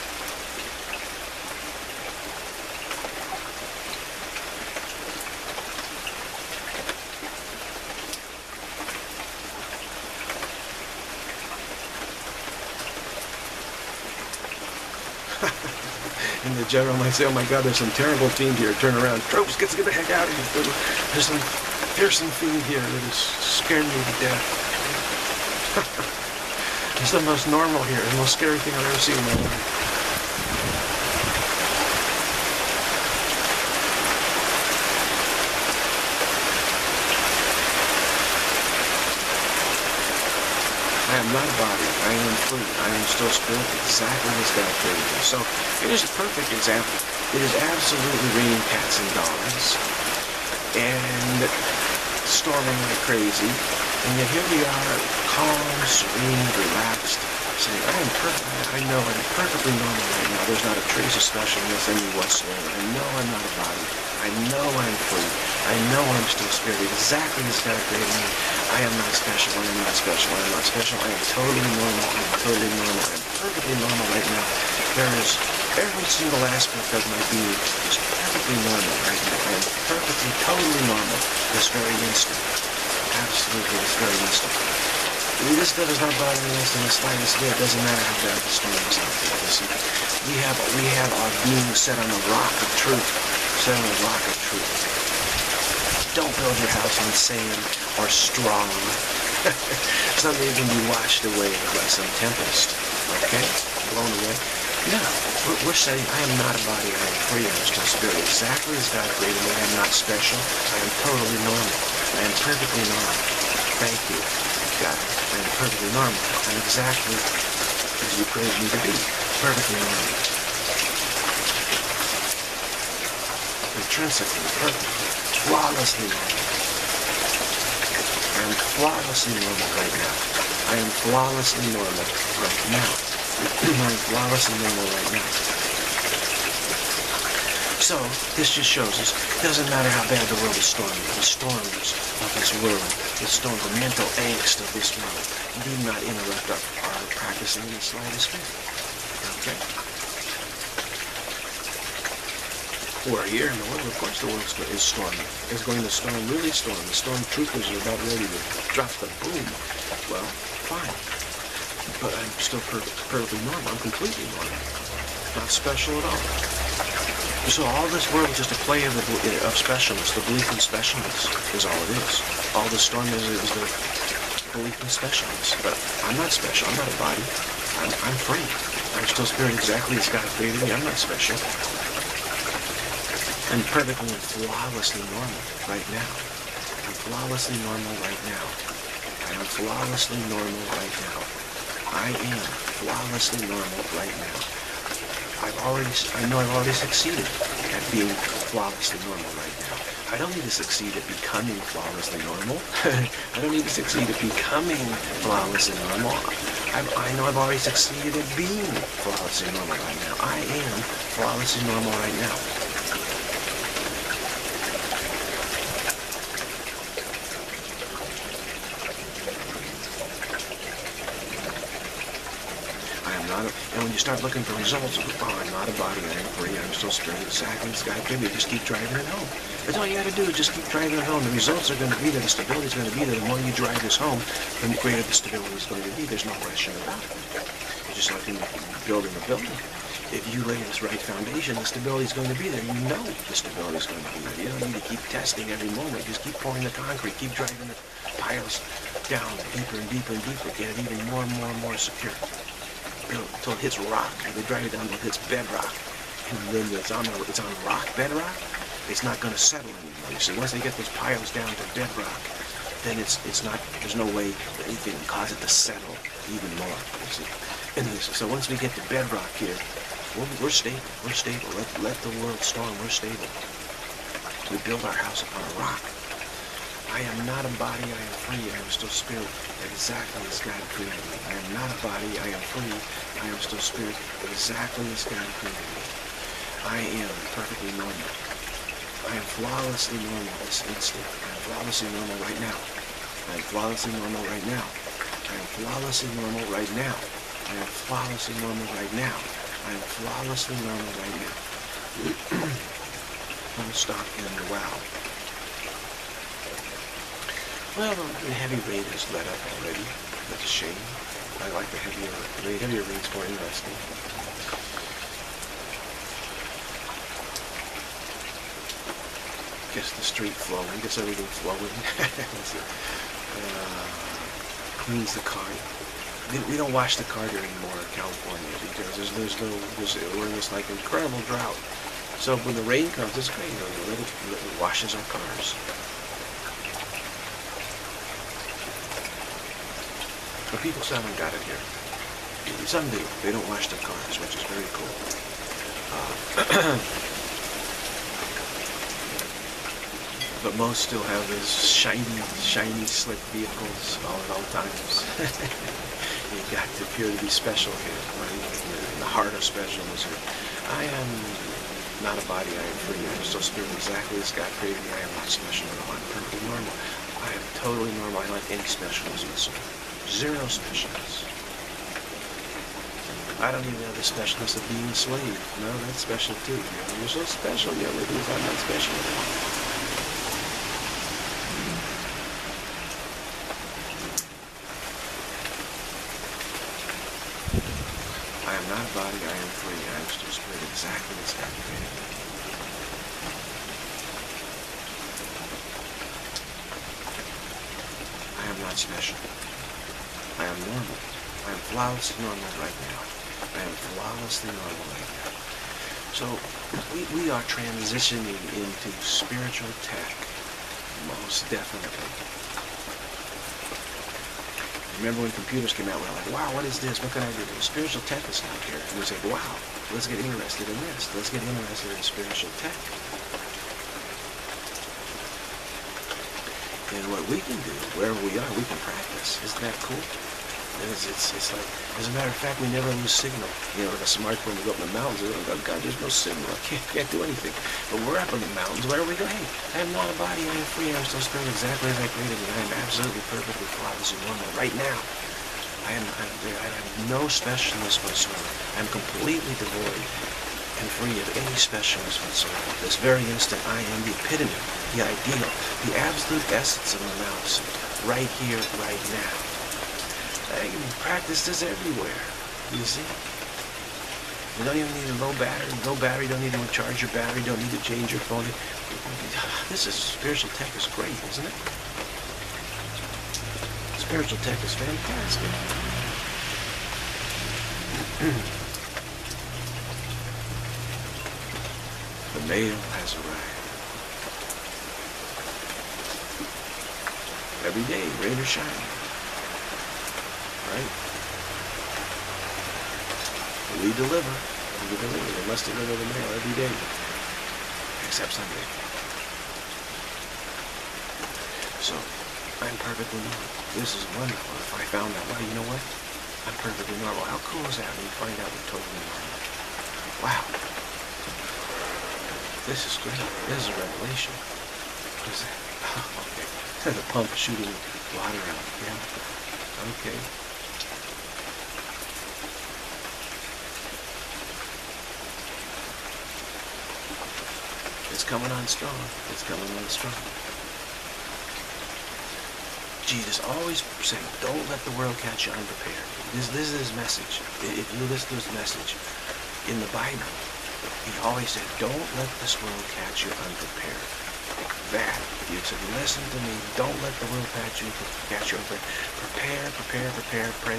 And the general might say, oh my God, there's some terrible fiend here. Turn around. Tropes, get the heck out of here. There's some fearsome fiend here that is scaring me to death. It's the most normal here, the most scary thing I've ever seen in my life. I am not a body. I am free. I am still spirit, exactly as God created me. So it is a perfect example. It is absolutely raining cats and dogs and storming like crazy. And yet here we are, calm, serene, relaxed, saying, I know I'm perfectly normal right now. There's not a trace of specialness in me whatsoever. I know I'm not a body. I know I'm free. I know I'm still spirit, exactly as God created me. I am not special. I am not special. I am not special. I am totally normal. I am totally normal. I am perfectly normal right now. There is every single aspect of my being is perfectly normal right now. I am perfectly, totally normal this very instant. Absolutely, this very instant. This stuff is not bothering us in the slightest bit. It doesn't matter how bad the storm is out there. Listen, we have our being set on a rock of truth. Set on a rock of truth. Don't build your house on sand or straw. Someday you're going to be washed away by some tempest. Okay? Blown away. No. We're saying, I am not a body. I am free. I am still spirit. Exactly as God created me. I am not special. I am totally normal. I am perfectly normal. Thank you, God. I am perfectly normal. I'm exactly as you created me to be. Perfectly normal. Intrinsically perfect. Flawlessly normal. I am flawlessly normal right now. I am flawlessly normal right now. I am flawlessly normal right now. So, this just shows us, it doesn't matter how bad the world is storming, the storms of this world, the mental angst of this world, do not interrupt our practicing in the slightest bit. Okay? We're here in the world, of course the world is storming. It's going to storm, really storm. The storm troopers are about ready to drop the boom. Well, fine. But I'm still perfectly normal. I'm completely normal. Not special at all. So all this world is just a play of specialness. The belief in specialness is all it is. All the storm is the belief in specialness. But I'm not special. I'm not a body. I'm free. I'm still spirit exactly as God created me. I'm not special. I'm perfectly and flawlessly normal right now. I'm flawlessly normal right now. I am flawlessly normal right now. I am flawlessly normal right now. I know I've already succeeded at being flawlessly normal right now. I don't need to succeed at becoming flawlessly normal. I don't need to succeed at becoming flawlessly normal. I know I've already succeeded at being flawlessly normal right now. I am flawlessly normal right now. And when you start looking for results, I'm not a body, I am free, I'm still spirit, exactly as God gave me. Just keep driving it home. That's all you got to do, is just keep driving it home. The results are going to be there, the stability is going to be there. The more you drive this home, the greater the stability is going to be. There's no question about it. It's just like in building a building. If you lay this right foundation, the stability is going to be there. You know the stability is going to be there. You don't need to keep testing every moment. Just keep pouring the concrete, keep driving the piles down deeper and deeper and deeper, get it even more and more and more secure. Until it hits rock, and they drag it down until it hits bedrock. And then it's on rock, bedrock, it's not going to settle anymore. You see, once they get those piles down to bedrock, then it's not, there's no way that you can cause it to settle even more, you see. And so once we get to bedrock here, we're stable. We're stable. Let the world storm. We're stable. We build our house upon a rock. I am not a body. I am free. I am still spirit, exactly as God created me. I am not a body. I am free. I am still spirit, exactly as God created me. I am perfectly normal. I am flawlessly normal this instant. I am flawlessly normal right now. I am flawlessly normal right now. I am flawlessly normal right now. I am flawlessly normal right now. I am flawlessly normal right now. Full stop and wow. Well, the heavy rain has let up already. That's a shame. I like the heavier rain. Heavier rain's more interesting. Gets the street flowing. Gets everything flowing. Cleans the car. We don't wash the car here anymore in California because we're in this like incredible drought. So when the rain comes, it's great. It washes our cars. But people still haven't got it here. Some do. They don't wash their cars, which is very cool. But most still have these shiny, slick vehicles at all times. You got to appear to be special here, right? In the heart of specialness. I am not a body. I am free. I am still spirit, exactly as God created me. I am not special at all. I'm perfectly normal. I am totally normal. I don't have any specialness whatsoever. Zero specialness. I don't even have the specialness of being a slave. No, that's special too. You're so special. The only thing is I'm not special at all. I am not a body. I am free. I am still spirit, exactly as God created me. I am not special. I am normal. I am flawlessly normal right now. I am flawlessly normal right now. So we are transitioning into spiritual tech, most definitely. Remember when computers came out, we were like, wow, what is this? What can I do? Well, spiritual tech is now here. And we said, wow, let's get interested in this. Let's get interested in spiritual tech. And what we can do, wherever we are, we can practice. Isn't that cool? It's like, as a matter of fact, we never lose signal. You know, like a smartphone, we go up in the mountains, we're like, oh God, there's no signal. I can't do anything. But we're up in the mountains, wherever we go, hey, I am not a body, I am free, I am still spirit, exactly as I created me. I am absolutely perfectly flawless and normal right now. I have no specialness whatsoever. I am completely devoid and free of any specialness whatsoever. This very instant, I am the epitome, the ideal, the absolute essence of the mouse, right here, right now. I can practice this everywhere, you see? You don't even need a low battery, don't need to recharge your battery, don't need to change your phone. This is, spiritual tech is great, isn't it? Spiritual tech is fantastic. The mail has arrived. Every day, rain or shine. Right? We deliver. We must deliver the mail every day. Except Sunday. So, I'm perfectly normal. This is wonderful. If I found out, well, you know what? I'm perfectly normal. How cool is that when you find out we're totally normal? Wow. This is great. This is a revelation. What is that? Oh, okay. The pump shooting water out. Yeah. Okay. It's coming on strong. It's coming on strong. Jesus always said, don't let the world catch you unprepared. This is his message. If you listen to his message in the Bible, he always said, don't let this world catch you unprepared. that. You said, listen to me. Don't let the world catch you over. Prepare, pray, pray.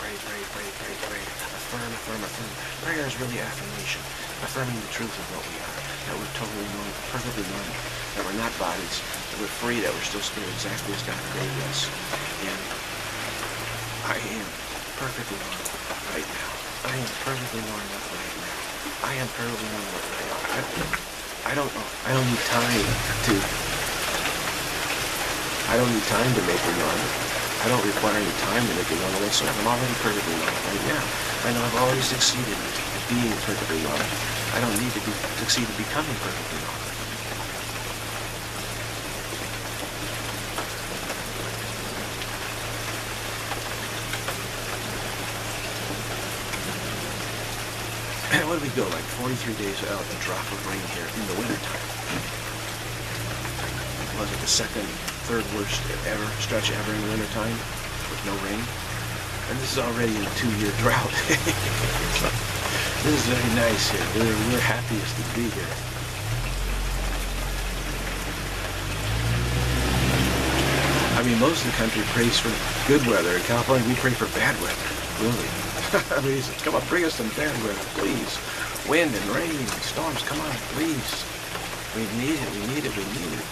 Affirm, affirm, affirm. Prayer is really affirmation. Affirming the truth of what we are. That we're totally normal, perfectly normal. That we're not bodies. That we're free. That we're still spirit, exactly as God created us. And I am perfectly normal right now. I am perfectly normal right now. I am perfectly normal right now. I don't need time to make it normal. I don't require any time to make it normal whatsoever. I'm already perfectly normal right now. I know I've already succeeded at being perfectly normal. I don't need to succeed at becoming perfectly normal. What do we go, like 43 days without a drop of rain here in the wintertime? Was it the third worst stretch ever in the wintertime with no rain? And this is already a 2-year drought. So, this is very nice here. We're happiest to be here. I mean, most of the country prays for good weather. In California, we pray for bad weather. Really. I mean, he says, come on, bring us some bad weather, please. Wind and rain and storms, come on, please. We need it, we need it, we need it.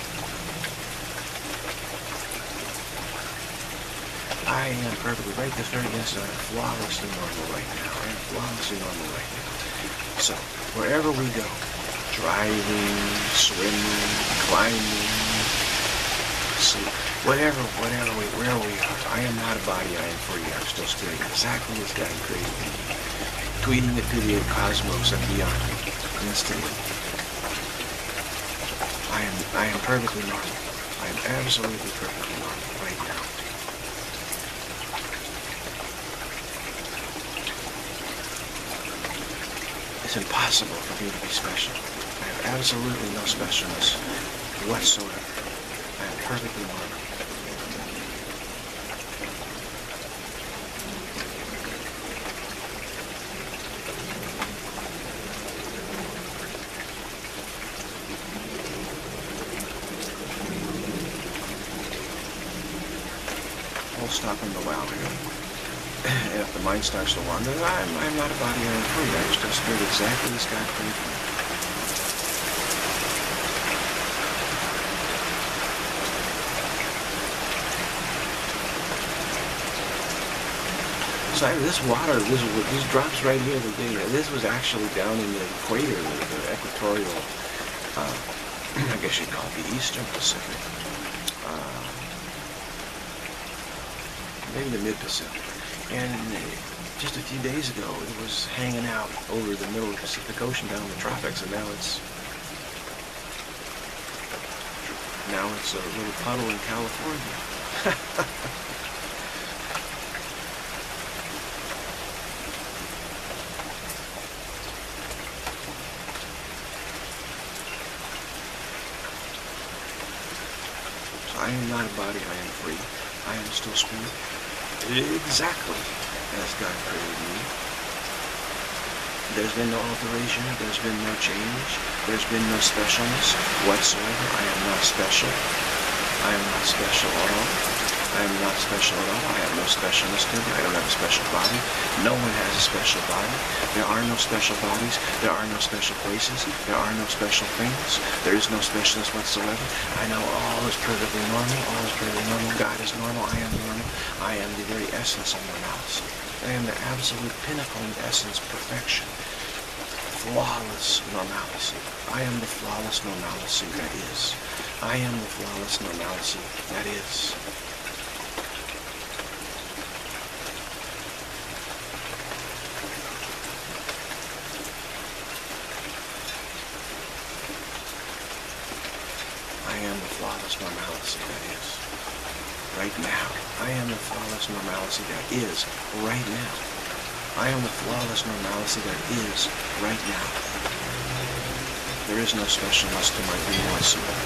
I am perfectly right this very instant. I am flawlessly normal right now. I am flawlessly normal right now. So, wherever we go, driving, swimming, climbing, sleep, wherever we are, I am not a body, I am free, I'm still spirit, exactly as God created me. Tweeting it to the cosmos and beyond, instantly. I am perfectly normal. I am absolutely perfectly normal right now. It's impossible for me to be special. I have absolutely no specialness whatsoever. I am perfectly normal. We'll stop in the wow here. And if the mind starts to wander, I'm not a body, I am free. I am still spirit, exactly as God created me. So this water, these drops right here, this was actually down in the equator, the equatorial, I guess you'd call it the Eastern Pacific, maybe the Mid-Pacific. And just a few days ago, it was hanging out over the middle of the Pacific Ocean down in the tropics, and now it's a little puddle in California. I am not a body, I am free. I am still spirit. Exactly as God created me. There's been no alteration, there's been no change, there's been no specialness whatsoever. I am not special. I am not special at all. I am not special at all. I have no specialness to me. I don't have a special body. No one has a special body. There are no special bodies. There are no special places. There are no special things. There is no specialness whatsoever. I know all is perfectly normal. All is perfectly normal. God is normal. I am normal. I am the very essence of normalcy. I am the absolute pinnacle of essence, perfection. Flawless normalcy. I am the flawless normalcy that is. I am the flawless normalcy that is. I am the flawless normalcy that is. Right now. I am the flawless normalcy that is. Right now. I am the flawless normalcy that is. Right now. There is no specialness to my being whatsoever.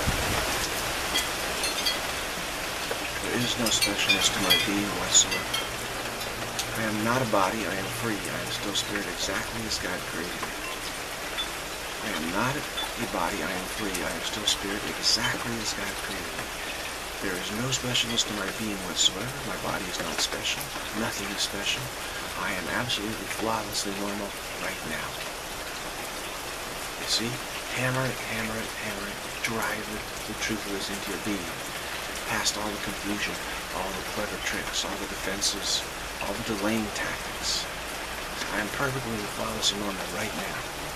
There is no specialness to my being whatsoever. I am not a body. I am free. I am still spirit, exactly as God created me. I am not a body, I am free. I am still spirit, exactly as God created me. There is no specialness to my being whatsoever. My body is not special. Nothing is special. I am absolutely flawlessly normal right now. You see? Hammer it, hammer it, hammer it. Drive the truth of this into your being. Past all the confusion, all the clever tricks, all the defenses, all the delaying tactics. I am perfectly and flawlessly normal right now.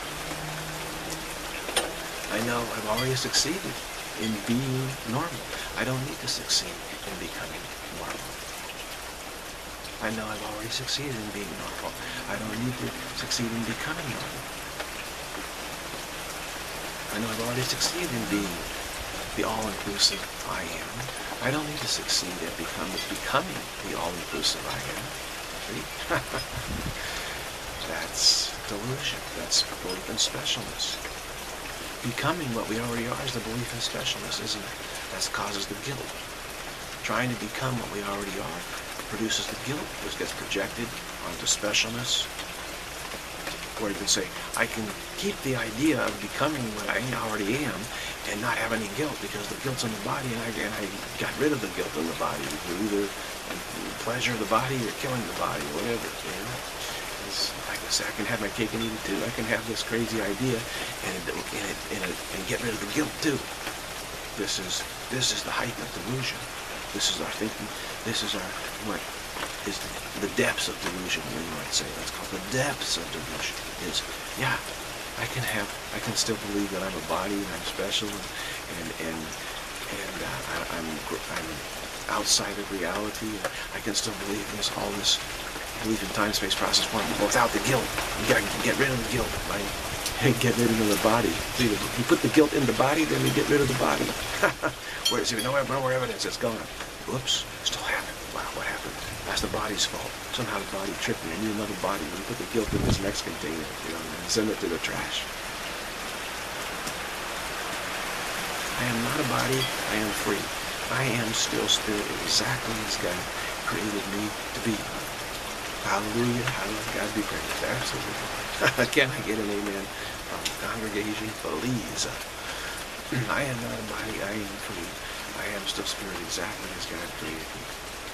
I know I've already succeeded in being normal. I don't need to succeed in becoming normal. I know I've already succeeded in being normal. I don't need to succeed in becoming normal. I know I've already succeeded in being the all-inclusive I am. I don't need to succeed at becoming the all-inclusive I am. See? That's delusion. That's belief in specialness. Becoming what we already are is the belief in specialness, isn't it? That causes the guilt. Trying to become what we already are produces the guilt, which gets projected onto specialness. Or you can say, I can keep the idea of becoming what I already am and not have any guilt because the guilt's in the body, and I got rid of the guilt in the body. Either pleasure the body or killing the body, whatever. You know? Like I say, I can have my cake and eat it too. I can have this crazy idea and get rid of the guilt too. This is the height of delusion. This is our thinking. This is our what is the depths of delusion, we might say. That's called the depths of delusion. Is yeah, I can still believe that I'm a body and I'm special and I'm outside of reality. I can still believe in all this belief in time, space, process, form, without the guilt. You gotta get rid of the guilt, right? Get rid of the body. See, you put the guilt in the body, then you get rid of the body. Whereas if no more evidence, it's gone. Whoops, still happened. Wow, what happened? That's the body's fault. Somehow the body tricked me. I need another body. We put the guilt in this next container, you know, and send it to the trash. I am not a body. I am free. I am still spirit, exactly as God created me to be. Hallelujah, hallelujah, God be praised. Absolutely. Can I get an amen from the congregation? Please. I am not a body, I am free. I am still spirit, exactly as God created me.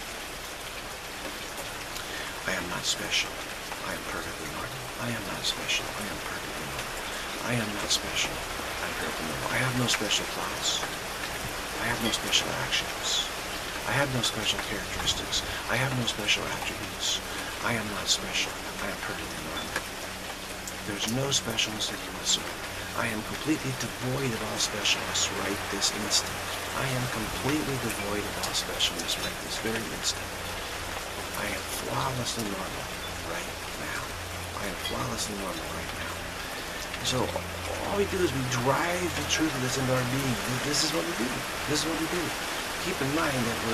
I am not special. I am perfectly normal. I am not special. I am perfectly normal. I am not special. I am perfectly normal. I have no special thoughts. I have no special actions. I have no special characteristics. I have no special attributes. I am not special. I am perfectly normal. There's no specialness in me whatsoever. I am completely devoid of all specialness right this instant. I am completely devoid of all specialness right this very instant. I am flawlessly normal right now. I am flawlessly normal right now. So all we do is we drive the truth of this into our being. This is what we do. This is what we do. Keep in mind that we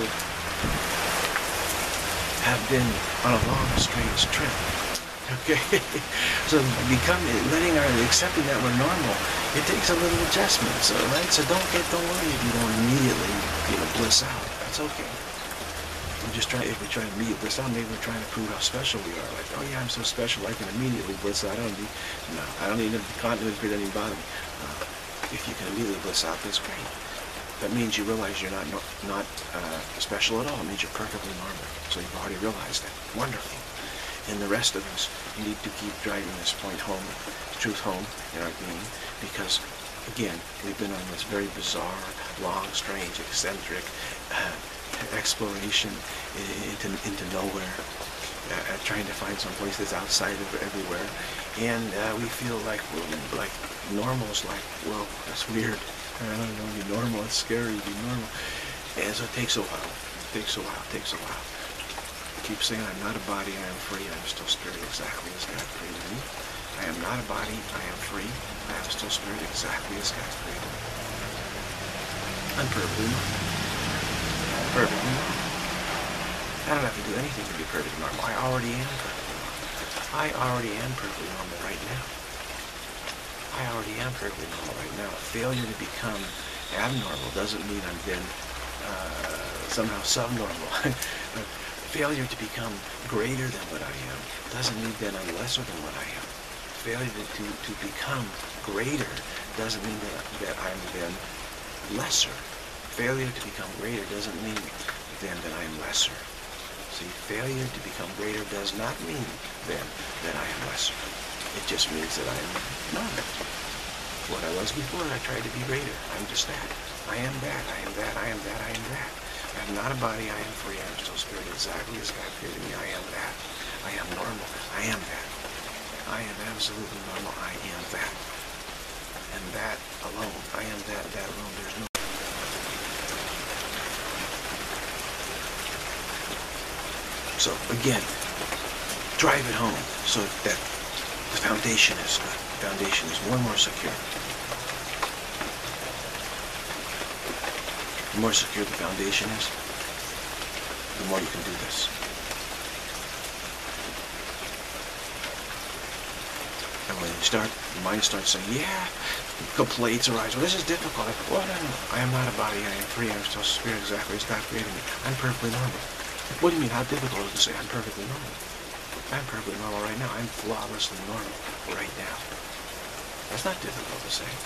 have been on a long, strange trip. Okay? So accepting that we're normal, it takes a little adjustment. So, right? So don't worry if you don't immediately, bliss out. That's okay. If we try to immediately bliss out, maybe we're trying to prove how special we are. Like, oh yeah, I'm so special, I can immediately bliss out. I don't need to continuity for any bottom. If you can immediately bliss out, that's great. That means you realize you're not special at all. It means you're perfectly normal. So you've already realized that. Wonderful. And the rest of us need to keep driving this point home, truth home in our being, because, again, we've been on this very bizarre, long, strange, eccentric exploration into nowhere, trying to find some place that's outside of everywhere. And we feel like normal's like, well, that's weird. I don't know, be normal, it's scary to be normal. And so it takes a while. It takes a while. Keep saying, I'm not a body, I am free, I am still spirit, exactly as God created me. I am not a body, I am free, I am still spirit, exactly as God created me. I'm perfectly normal. Perfectly normal. I don't have to do anything to be perfectly normal. I already am perfectly normal. I already am perfectly normal right now. I already am perfectly normal right now. Failure to become abnormal doesn't mean I'm then somehow subnormal. Failure to become greater than what I am doesn't mean then I'm lesser than what I am. Failure to become greater doesn't mean that I'm then lesser. Failure to become greater doesn't mean then that I'm lesser. See, failure to become greater does not mean then that I am lesser. It just means that I am normal. What I was before, I tried to be greater. I'm just that. I am that. I am that. I am that. I am that. I am not a body. I am free. I am still spirit exactly as God created me. I am that. I am normal. I am that. I am absolutely normal. I am that. And that alone. I am that alone. There's no... So again, drive it home so that the foundation is good. The foundation is more and more secure. The more secure the foundation is, the more you can do this. And when you start, your mind starts saying, yeah, complaints arise. Well, this is difficult. Well, I am not a body. I am free. I'm still spirit exactly as God created me. I'm perfectly normal. What do you mean? How difficult is it to say I'm perfectly normal? I'm perfectly normal right now. I'm flawlessly normal right now. That's not difficult to say.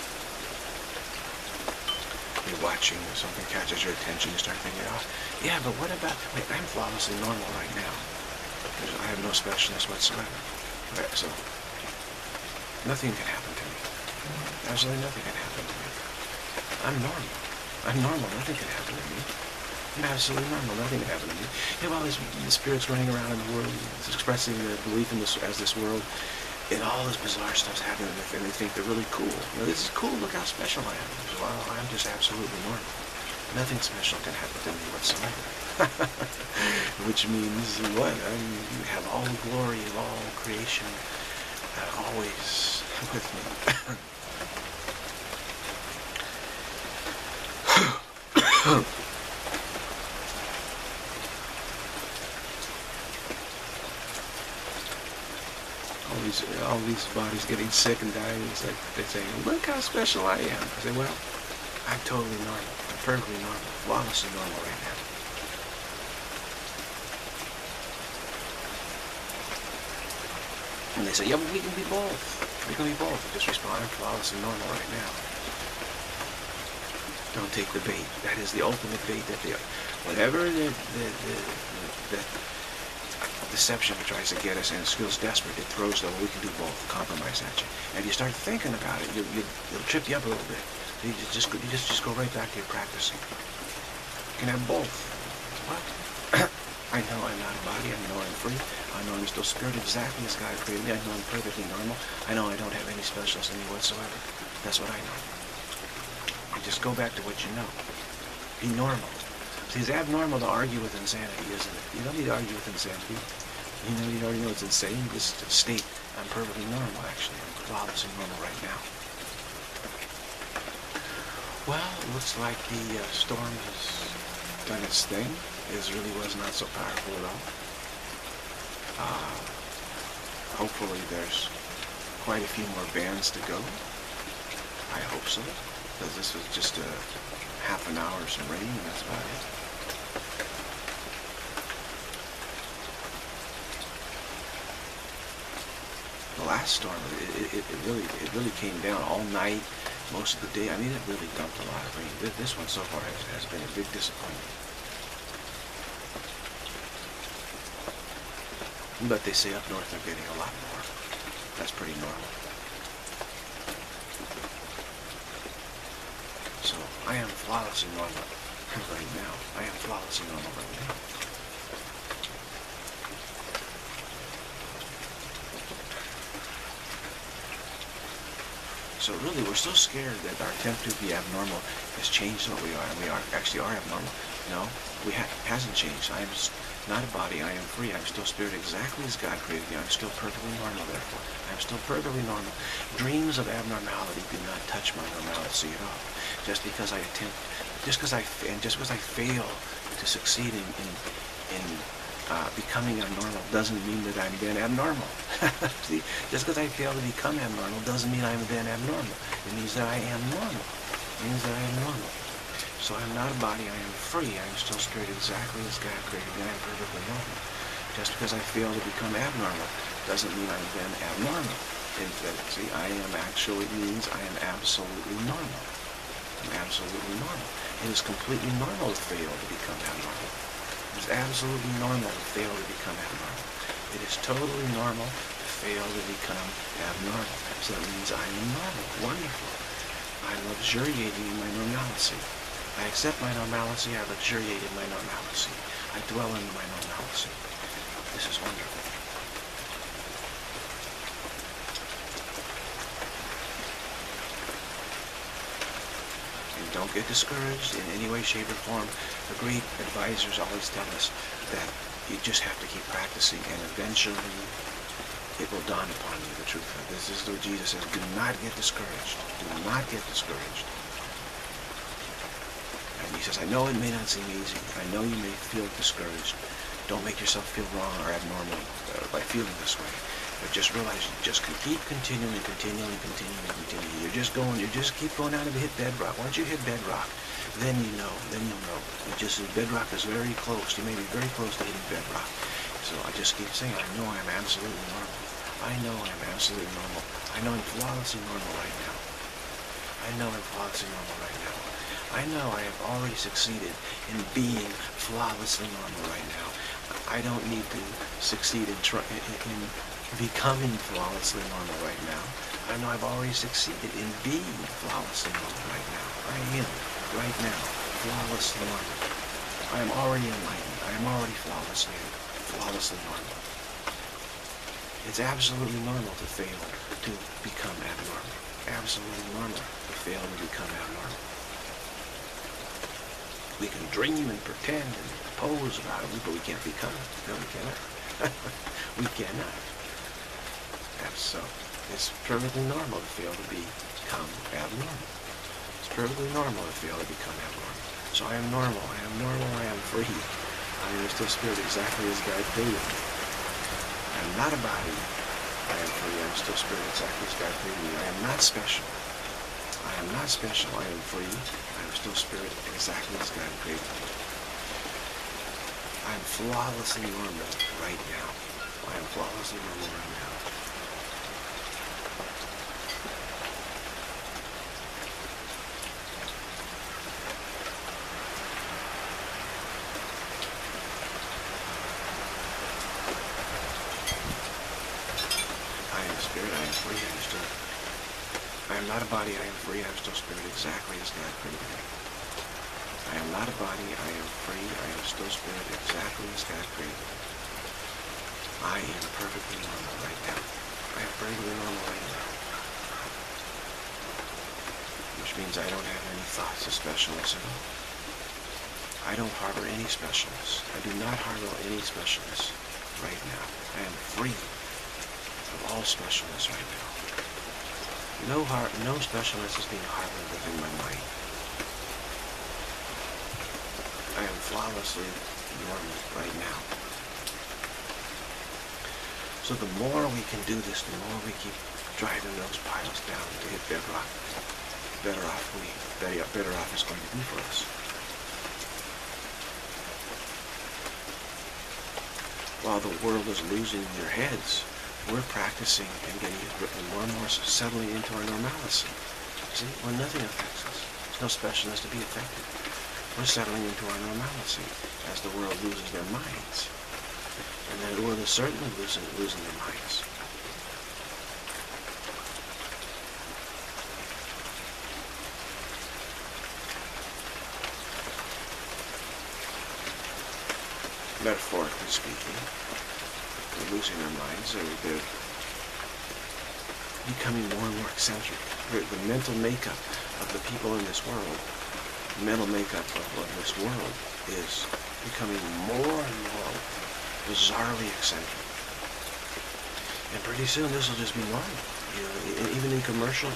You're watching, something catches your attention, you start thinking, oh, yeah, but what about, wait, I'm flawlessly normal right now. I have no specialness whatsoever. Right, so, nothing can happen to me. Absolutely nothing can happen to me. I'm normal. I'm normal. Nothing can happen to me. I'm absolutely normal. Nothing can happen to me. You have all these spirits running around in the world, expressing their belief in this as this world, and all this bizarre stuff's happening, and they think they're really cool. You know, this is cool. Look how special I am. Well, I'm just absolutely normal. Nothing special can happen to me whatsoever. Which means what? You have all the glory of all creation always with me. all these bodies getting sick and dying. It's like they say, look how special I am. I say, well, I'm totally normal. I'm perfectly normal, flawlessly normal right now. And they say, yeah, but we can be both. We can be both. Just respond, I'm flawlessly normal right now. Don't take the bait. That is the ultimate bait that they, whatever the deception tries to get us and it feels desperate, it throws the, we can do both, compromise at you. And you start thinking about it, it'll trip you up a little bit. You just go right back to your practicing. You can have both. What? I know I'm not a body, I know I'm free, I know I'm still spirit exactly as God created me, I know I'm perfectly normal, I know I don't have any specialness in me whatsoever. That's what I know. You just go back to what you know. Be normal. See, it's abnormal to argue with insanity, isn't it? You don't need to argue with insanity. You already know it's insane. You just state, I'm perfectly normal, actually. I'm flawlessly normal right now. Well, it looks like the storm has done its thing. It really was not so powerful at all. Hopefully there's quite a few more bands to go. I hope so. Because this was just a half an hour of some rain, and that's about it. The last storm, it really came down all night, most of the day. I mean, it really dumped a lot of rain. This one so far has been a big disappointment. But they say up north they're getting a lot more. That's pretty normal. So, I am flawlessly normal right now. I am flawlessly normal right now. So really, we're so scared that our attempt to be abnormal has changed what we are, and we actually are abnormal. No, hasn't changed. I am not a body. I am free. I'm still spirit exactly as God created me. I'm still perfectly normal, therefore. I'm still perfectly normal. Dreams of abnormality do not touch my normalcy at all. Just because I fail to succeed in becoming abnormal doesn't mean that I'm then abnormal. See, just because I fail to become abnormal doesn't mean I'm then abnormal. It means that I am normal. It means that I am normal. So I'm not a body, I am free. I'm still spirit exactly as God created me. I'm perfectly normal. Just because I fail to become abnormal doesn't mean I'm then abnormal. See, I am actually means I am absolutely normal. I'm absolutely normal. It is completely normal to fail to become abnormal. It is absolutely normal to fail to become abnormal. It is totally normal to fail to become abnormal. So that means I am normal. Wonderful. I'm luxuriating in my normalcy. I accept my normalcy. I luxuriate in my normalcy. I dwell in my normalcy. This is wonderful. And don't get discouraged in any way, shape, or form. The great advisors always tell us that you just have to keep practicing, and eventually it will dawn upon you the truth. This is what Jesus says. Do not get discouraged. Do not get discouraged. And he says, I know it may not seem easy. I know you may feel discouraged. Don't make yourself feel wrong or abnormal by feeling this way. But just realize you just can keep continuing. You're just keep going out and hit bedrock. Once you hit bedrock, then you know, you'll know. Bedrock is very close. You may be very close to hitting bedrock. So I just keep saying, I know I'm absolutely normal. I know I'm absolutely normal. I know I'm flawlessly normal right now. I know I'm flawlessly normal right now. I know I have already succeeded in being flawlessly normal right now. I don't need to succeed in becoming flawlessly normal right now. I know I've already succeeded in being flawlessly normal right now. I am, right now, flawlessly normal. I am already enlightened. I am already flawlessly normal. It's absolutely normal to fail to become abnormal. Absolutely normal to fail to become abnormal. We can dream and pretend and pose about it, but we can't become it. No, we cannot. We cannot. So it's perfectly normal to fail to become abnormal. It's perfectly normal to fail to become abnormal. So I am normal. I am normal. I am free. I am still spirit exactly as God created me. I am not a body. I am free. I am still spirit exactly as God created me. I am not special. I am not special. I am free. I am still spirit exactly as God created me. I am flawlessly normal right now. I am flawlessly normal right now. Spirit, I am free, I am still. I am not a body, I am free, I am still spirit, exactly as God created me. I am not a body, I am free, I am still spirit, exactly as God created me. I am perfectly normal right now. I am perfectly normal right now. Which means I don't have any thoughts of specialness at all. I don't harbor any specialness. I do not harbor any specialness right now. I am free of all specialness right now. No specialness is being harbored within my mind. I am flawlessly normal right now. So the more we can do this, the more we keep driving those piles down to hit bedrock, better off it's going to be for us. While the world is losing their heads, we're practicing and getting more and more settling into our normalcy. See, when nothing affects us, there's no specialness to be affected. We're settling into our normalcy as the world loses their minds. And the world is certainly losing their minds. Metaphorically speaking, they're losing their minds. They're becoming more and more eccentric. The mental makeup of the people in this world, the mental makeup of this world is becoming more and more bizarrely eccentric. And pretty soon this will just be normal. You know, even in commercials,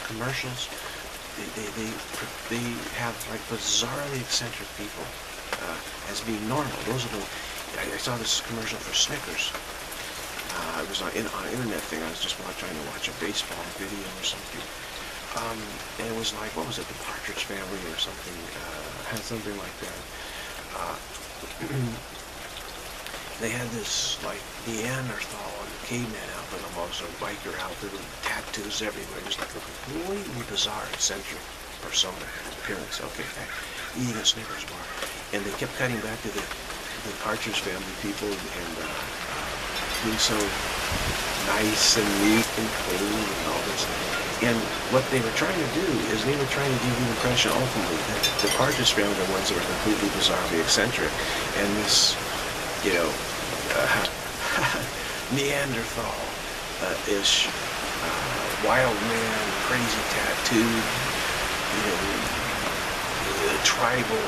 they have like bizarrely eccentric people as being normal. Those are the. I saw this commercial for Snickers. It was on an internet thing. I was just trying to watch a baseball video or something. And it was like, what was it, the Partridge Family or something? Had something like that. They had this, like, Neanderthal and caveman outfit almost, a biker outfit with tattoos everywhere, just like a completely bizarre, eccentric persona, appearance, okay, eating a Snickers bar. And they kept cutting back to the Partridge Family people and being so nice and neat and clean and all this. And what they were trying to do is they were trying to give you the impression ultimately that the Partridge Family are the ones that were completely bizarrely eccentric. And this, you know, Neanderthal-ish, wild man, crazy tattooed, you know, tribal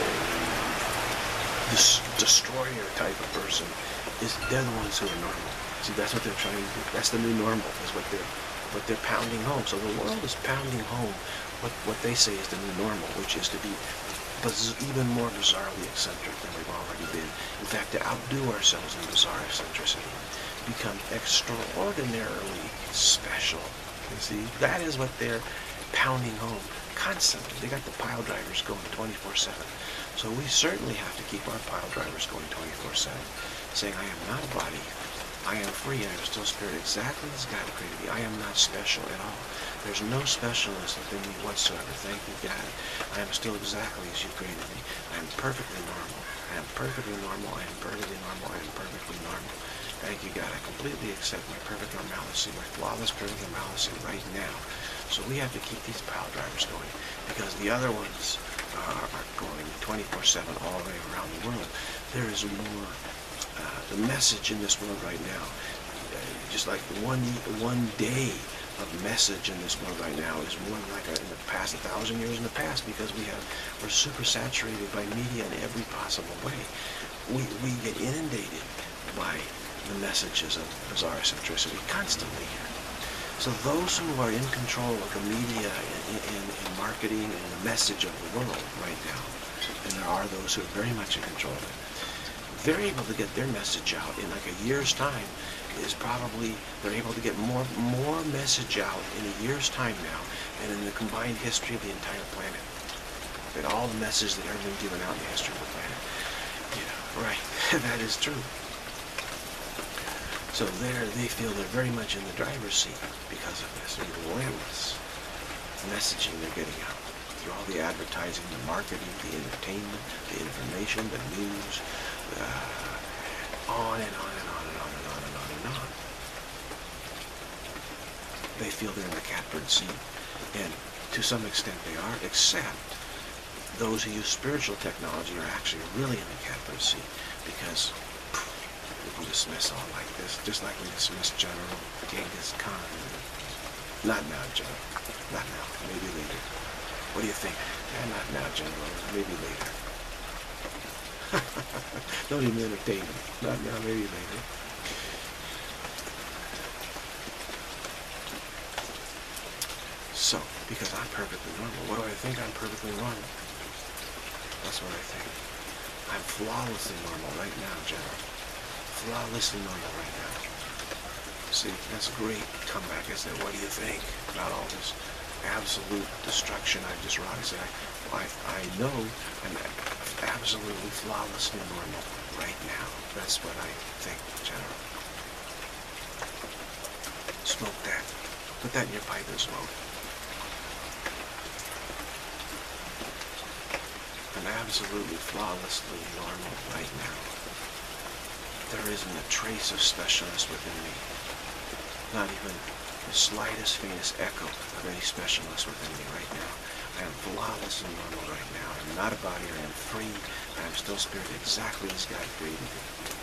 destroyer type of person, they're the ones who are normal. See, that's what they're trying to do. That's the new normal, is what they're pounding home. So the world is pounding home what they say is the new normal, which is to be even more bizarrely eccentric than we've already been. In fact, to outdo ourselves in bizarre eccentricity, become extraordinarily special. You see, that is what they're pounding home constantly. They got the pile drivers going 24/7. So we certainly have to keep our pile drivers going 24/7, saying, I am not a body. I am free. I am still spirit, exactly as God created me. I am not special at all. There's no specialness within me whatsoever. Thank you, God. I am still exactly as you created me. I am perfectly normal. I am perfectly normal. I am perfectly normal. I am perfectly normal. Thank you, God. I completely accept my perfect normalcy, my flawless perfect normalcy right now. So we have to keep these pile drivers going, because the other ones are going 24/7 all the way around the world. There is more. The message in this world right now, just like one day of message in this world right now is more than like in the past 1,000 years in the past, because we're super saturated by media in every possible way. We get inundated by the messages of bizarre eccentricity constantly here. So those who are in control of the media and marketing and the message of the world right now, and there are those who are very much in control of it, they're able to get their message out in like a year's time. They're able to get more message out in a year's time now than in the combined history of the entire planet. Than all the messages that have been given out in the history of the planet. You know, right? That is true. So they feel they're very much in the driver's seat because of this relentless messaging they're getting out through all the advertising, the marketing, the entertainment, the information, the news, on and on and on and on and on and on and on. They feel they're in the catbird seat, and to some extent they are, except those who use spiritual technology are actually really in the catbird seat, because we can dismiss all like this, just like we dismiss General Genghis Khan. Not now, General. Not now. Maybe later. What do you think? Not now, General. Maybe later. Don't even entertain me. Not now, maybe later. So, because I'm perfectly normal, what do I think? I'm perfectly normal. That's what I think. I'm flawlessly normal right now, General. Flawlessly normal right now. See, that's a great comeback, isn't it? What do you think about all this absolute destruction I've just wrought? I said, I know I'm absolutely flawlessly normal right now. That's what I think, General. Smoke that. Put that in your pipe and smoke. I'm absolutely flawlessly normal right now. There isn't a trace of specialness within me. Not even the slightest, faintest echo of any specialness within me right now. I am flawlessly normal right now. I'm not a body. I am free. I am still spirit, exactly as God created me.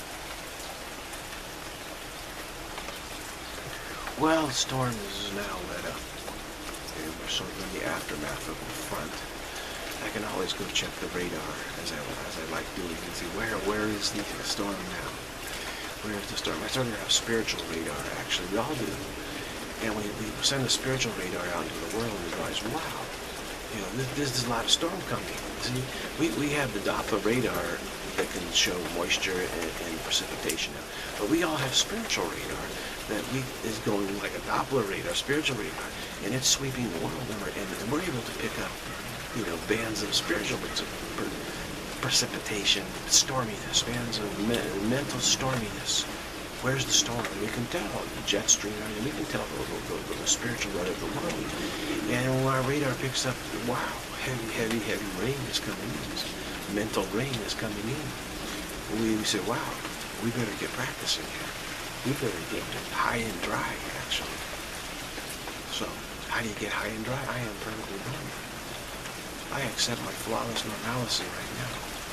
Well, the storm is now let up, and we're sort of in the aftermath of the front. I can always go check the radar as I like doing and see where is the storm now. Where is the storm? I sort of have spiritual radar, actually. We all do. And we send a spiritual radar out into the world and we realize, wow, you know, there's a lot of storm coming. See, we have the Doppler radar that can show moisture and precipitation. But we all have spiritual radar that is going like a Doppler radar, spiritual radar, and it's sweeping the world, and we're able to pick up, you know, bands of spiritual precipitation, storminess, fans of mental storminess. Where's the storm? We can tell the jet stream. I mean, we can tell the spiritual weather of the world. And when our radar picks up, wow, heavy rain is coming in. This mental rain is coming in. We say, wow, we better get practicing here. We better get high and dry, actually. So, how do you get high and dry? I am perfectly normal. I accept my flawless normalcy right now.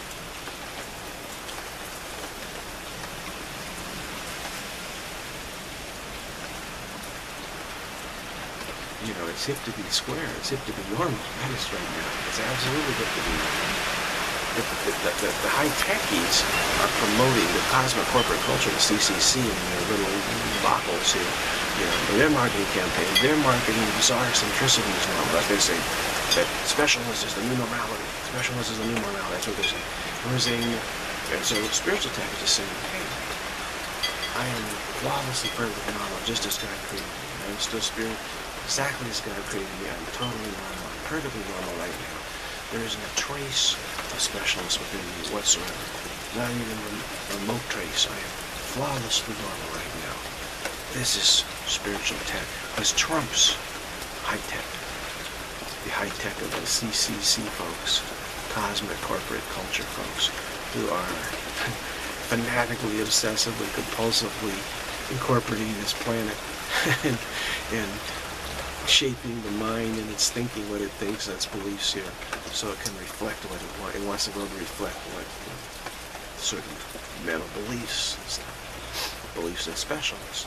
You know, it's hip to be square. It's hip to be normal. That is right now. It's absolutely hip to be normal. The high techies are promoting the cosmic corporate culture, the CCC, in their little bottles here. You know, their marketing campaign, their marketing bizarre centricities now. Like they say, that specialness is the new normality. Specialness is the new normality. That's what they're saying. And we're saying, and so spiritual tech is just saying, hey, I am flawlessly perfect and normal, just as God created me. I'm still spirit. Exactly as God created me. I'm totally normal. I'm perfectly normal right now. There isn't a trace of specialness within me whatsoever. Not even a remote trace. I am flawlessly normal right now. This is spiritual tech. This trumps high tech. The high tech of the CCC folks, cosmic corporate culture folks, who are fanatically, obsessively, compulsively incorporating this planet and shaping the mind and its thinking, what it thinks, its beliefs here, so it can reflect what it wants. It wants the world to reflect what certain mental beliefs and stuff, beliefs in specialness.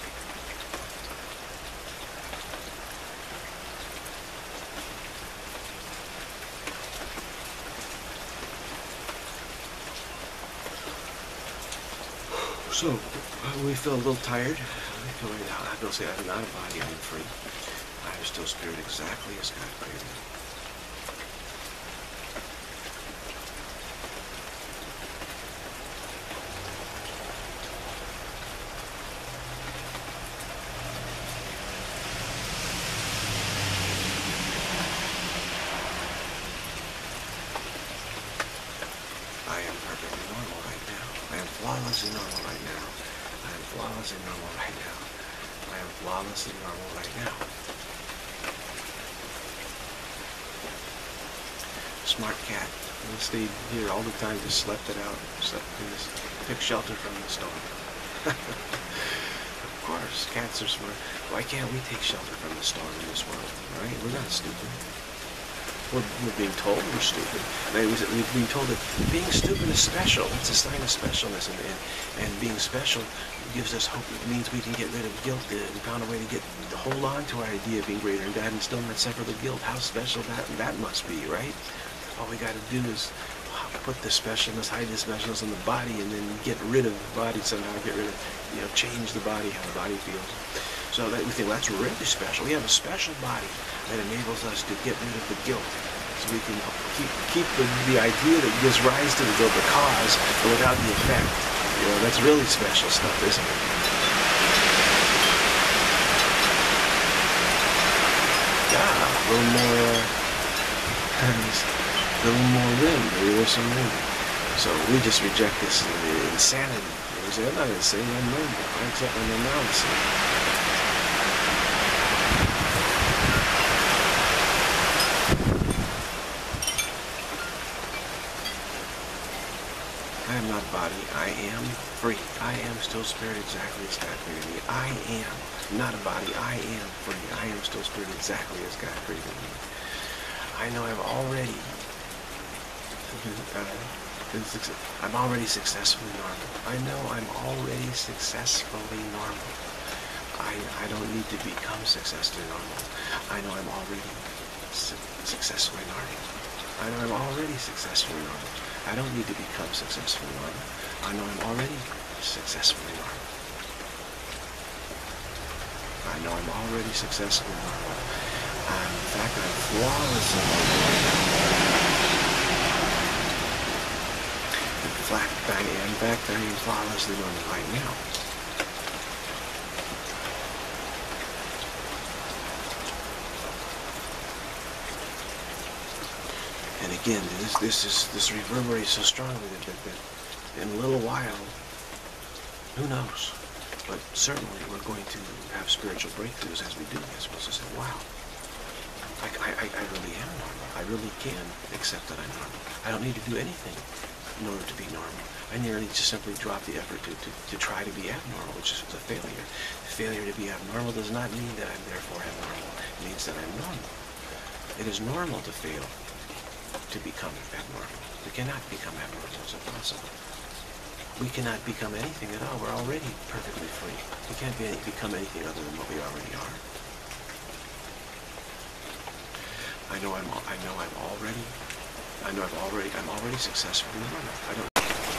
So we feel a little tired. We feel like, I don't say I'm not a body, I'm free. I am still spirit exactly as God created me. I am perfectly normal right now. I am flawlessly normal right now. I am flawlessly normal right now. I am flawlessly normal right now. Smart cat. He stayed here all the time, just slept it out. Slept in this, took shelter from the storm. Of course, cats are smart. Why can't we take shelter from the storm in this world? Right? We're not stupid. We're being told we're stupid. We've been told that being stupid is special. It's a sign of specialness, and being special gives us hope. It means we can get rid of guilt. We found a way to hold on to our idea of being greater than God and still not suffer the guilt. How special that must be, right? All we got to do is put the specialness, hide the specialness in the body, and then get rid of the body somehow. Change the body, how the body feels. So that we think, well, that's really special. We have a special body that enables us to get rid of the guilt. So we can keep the idea that gives rise to the guilt, the cause, but without the effect. That's really special stuff, isn't it? Yeah, a little more wind. Maybe there's some wind. So we just reject this insanity. We say, I'm not insane, I'm normal. I accept my normalcy. I am not body. I am free. I am still spirit exactly as God created me. I am not a body. I am free. I am still spirit exactly as God created me. I know I'm already successfully normal. I know I'm already successfully normal. I don't need to become successfully normal. I know I'm already successfully normal. I know I'm already successfully normal. I don't need to become successfully normal. I know I'm already successfully normal. I know I'm already successfully normal. In fact, I'm flawlessly normal. In fact, I am flawlessly normal right now. And again, this reverberates so strongly that in a little while, who knows? But certainly we're going to have spiritual breakthroughs as we do this. We'll just say, wow, I really am normal. I really can accept that I'm normal. I don't need to do anything in order to be normal. I nearly just simply drop the effort to try to be abnormal, which is a failure. Failure to be abnormal does not mean that I'm therefore abnormal. It means that I'm normal. It is normal to fail to become abnormal. We cannot become abnormal. It's impossible. We cannot become anything at all. We're already perfectly free. We can't become anything other than what we already are. I'm already successfully normal. I don't.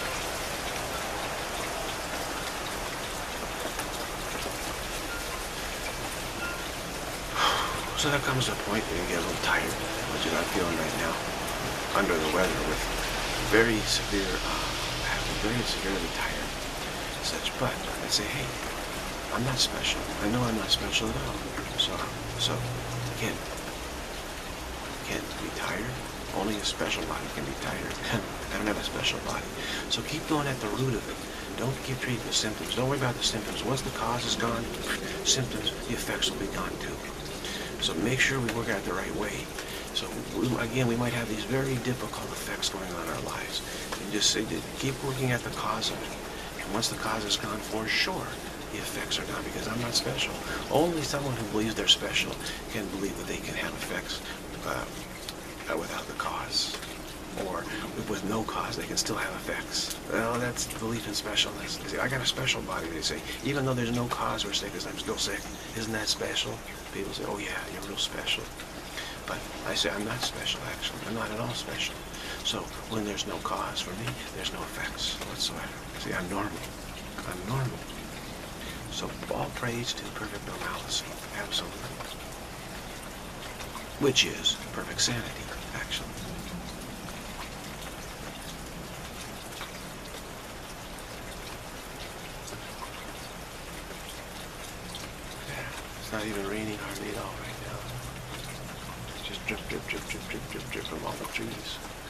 So there comes a point where you get a little tired, what you're not feeling right now, under the weather with very severely tired, such. But I say, hey, I'm not special. I know I'm not special at all. So can't be tired. Only a special body can be tired. I don't have a special body. So keep going at the root of it. Don't keep treating the symptoms. Don't worry about the symptoms. Once the cause is gone, symptoms, the effects will be gone too. So make sure we work at it the right way. So again, we might have these very difficult effects going on in our lives. And just say, keep working at the cause of it. And once the cause is gone, for sure, the effects are gone, because I'm not special. Only someone who believes they're special can believe that they can have effects without the cause. Or with no cause, they can still have effects. Well, that's the belief in specialness. They say, I got a special body, they say. Even though there's no cause for sickness, I'm still sick. Isn't that special? People say, oh yeah, you're real special. But I say, I'm not special, actually. I'm not at all special. So when there's no cause for me, there's no effects whatsoever. See, I'm normal. I'm normal. So all praise to perfect normalcy. Absolutely. Which is perfect sanity, actually. It's not even raining hardly at all right now. Just drip, drip, drip, drip, drip, drip, drip from all the trees.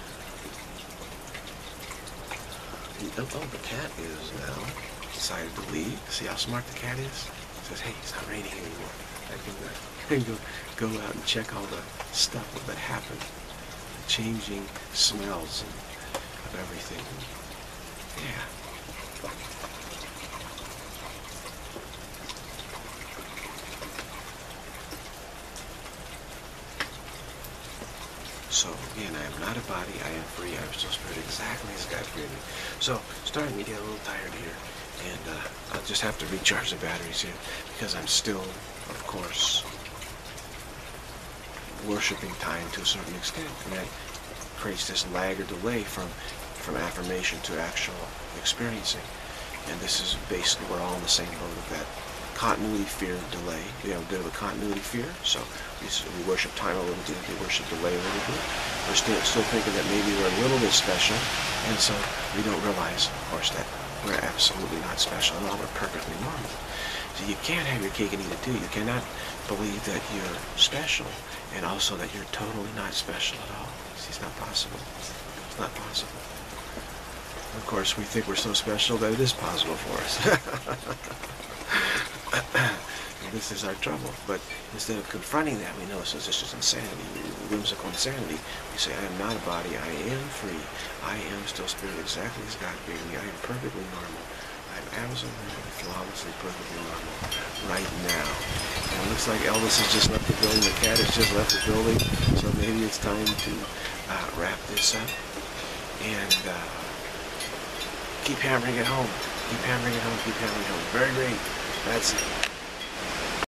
Oh, the cat is now decided to leave. See how smart the cat is? It says, hey, it's not raining anymore. I can go out and check all the stuff that happened. The changing smells of everything. Yeah. So again, I am not a body, I am free, I am still spirit exactly as God created me. So starting to get a little tired here, and I'll just have to recharge the batteries here, because I'm still, of course, worshiping time to a certain extent. And that creates this lag or delay from affirmation to actual experiencing. And this is basically, we're all in the same boat of that continuity fear delay. We have a bit of a continuity fear, so we worship time a little bit, we worship delay a little bit. We're still thinking that maybe we're a little bit special, and so we don't realize, of course, that we're absolutely not special at all. We're perfectly normal. So you can't have your cake and eat it too. You cannot believe that you're special and also that you're totally not special at all. See, it's not possible. It's not possible. Of course, we think we're so special that it is possible for us. This is our trouble. But instead of confronting that, we know this is just insanity, whimsical insanity. We say, I am not a body, I am free. I am still spirit exactly as God created me. I am perfectly normal. I'm absolutely, flawlessly, perfectly normal right now. And it looks like Elvis has just left the building, the cat has just left the building, so maybe it's time to wrap this up. And keep hammering it home. Keep hammering it home, keep hammering it home. Very great. That's it.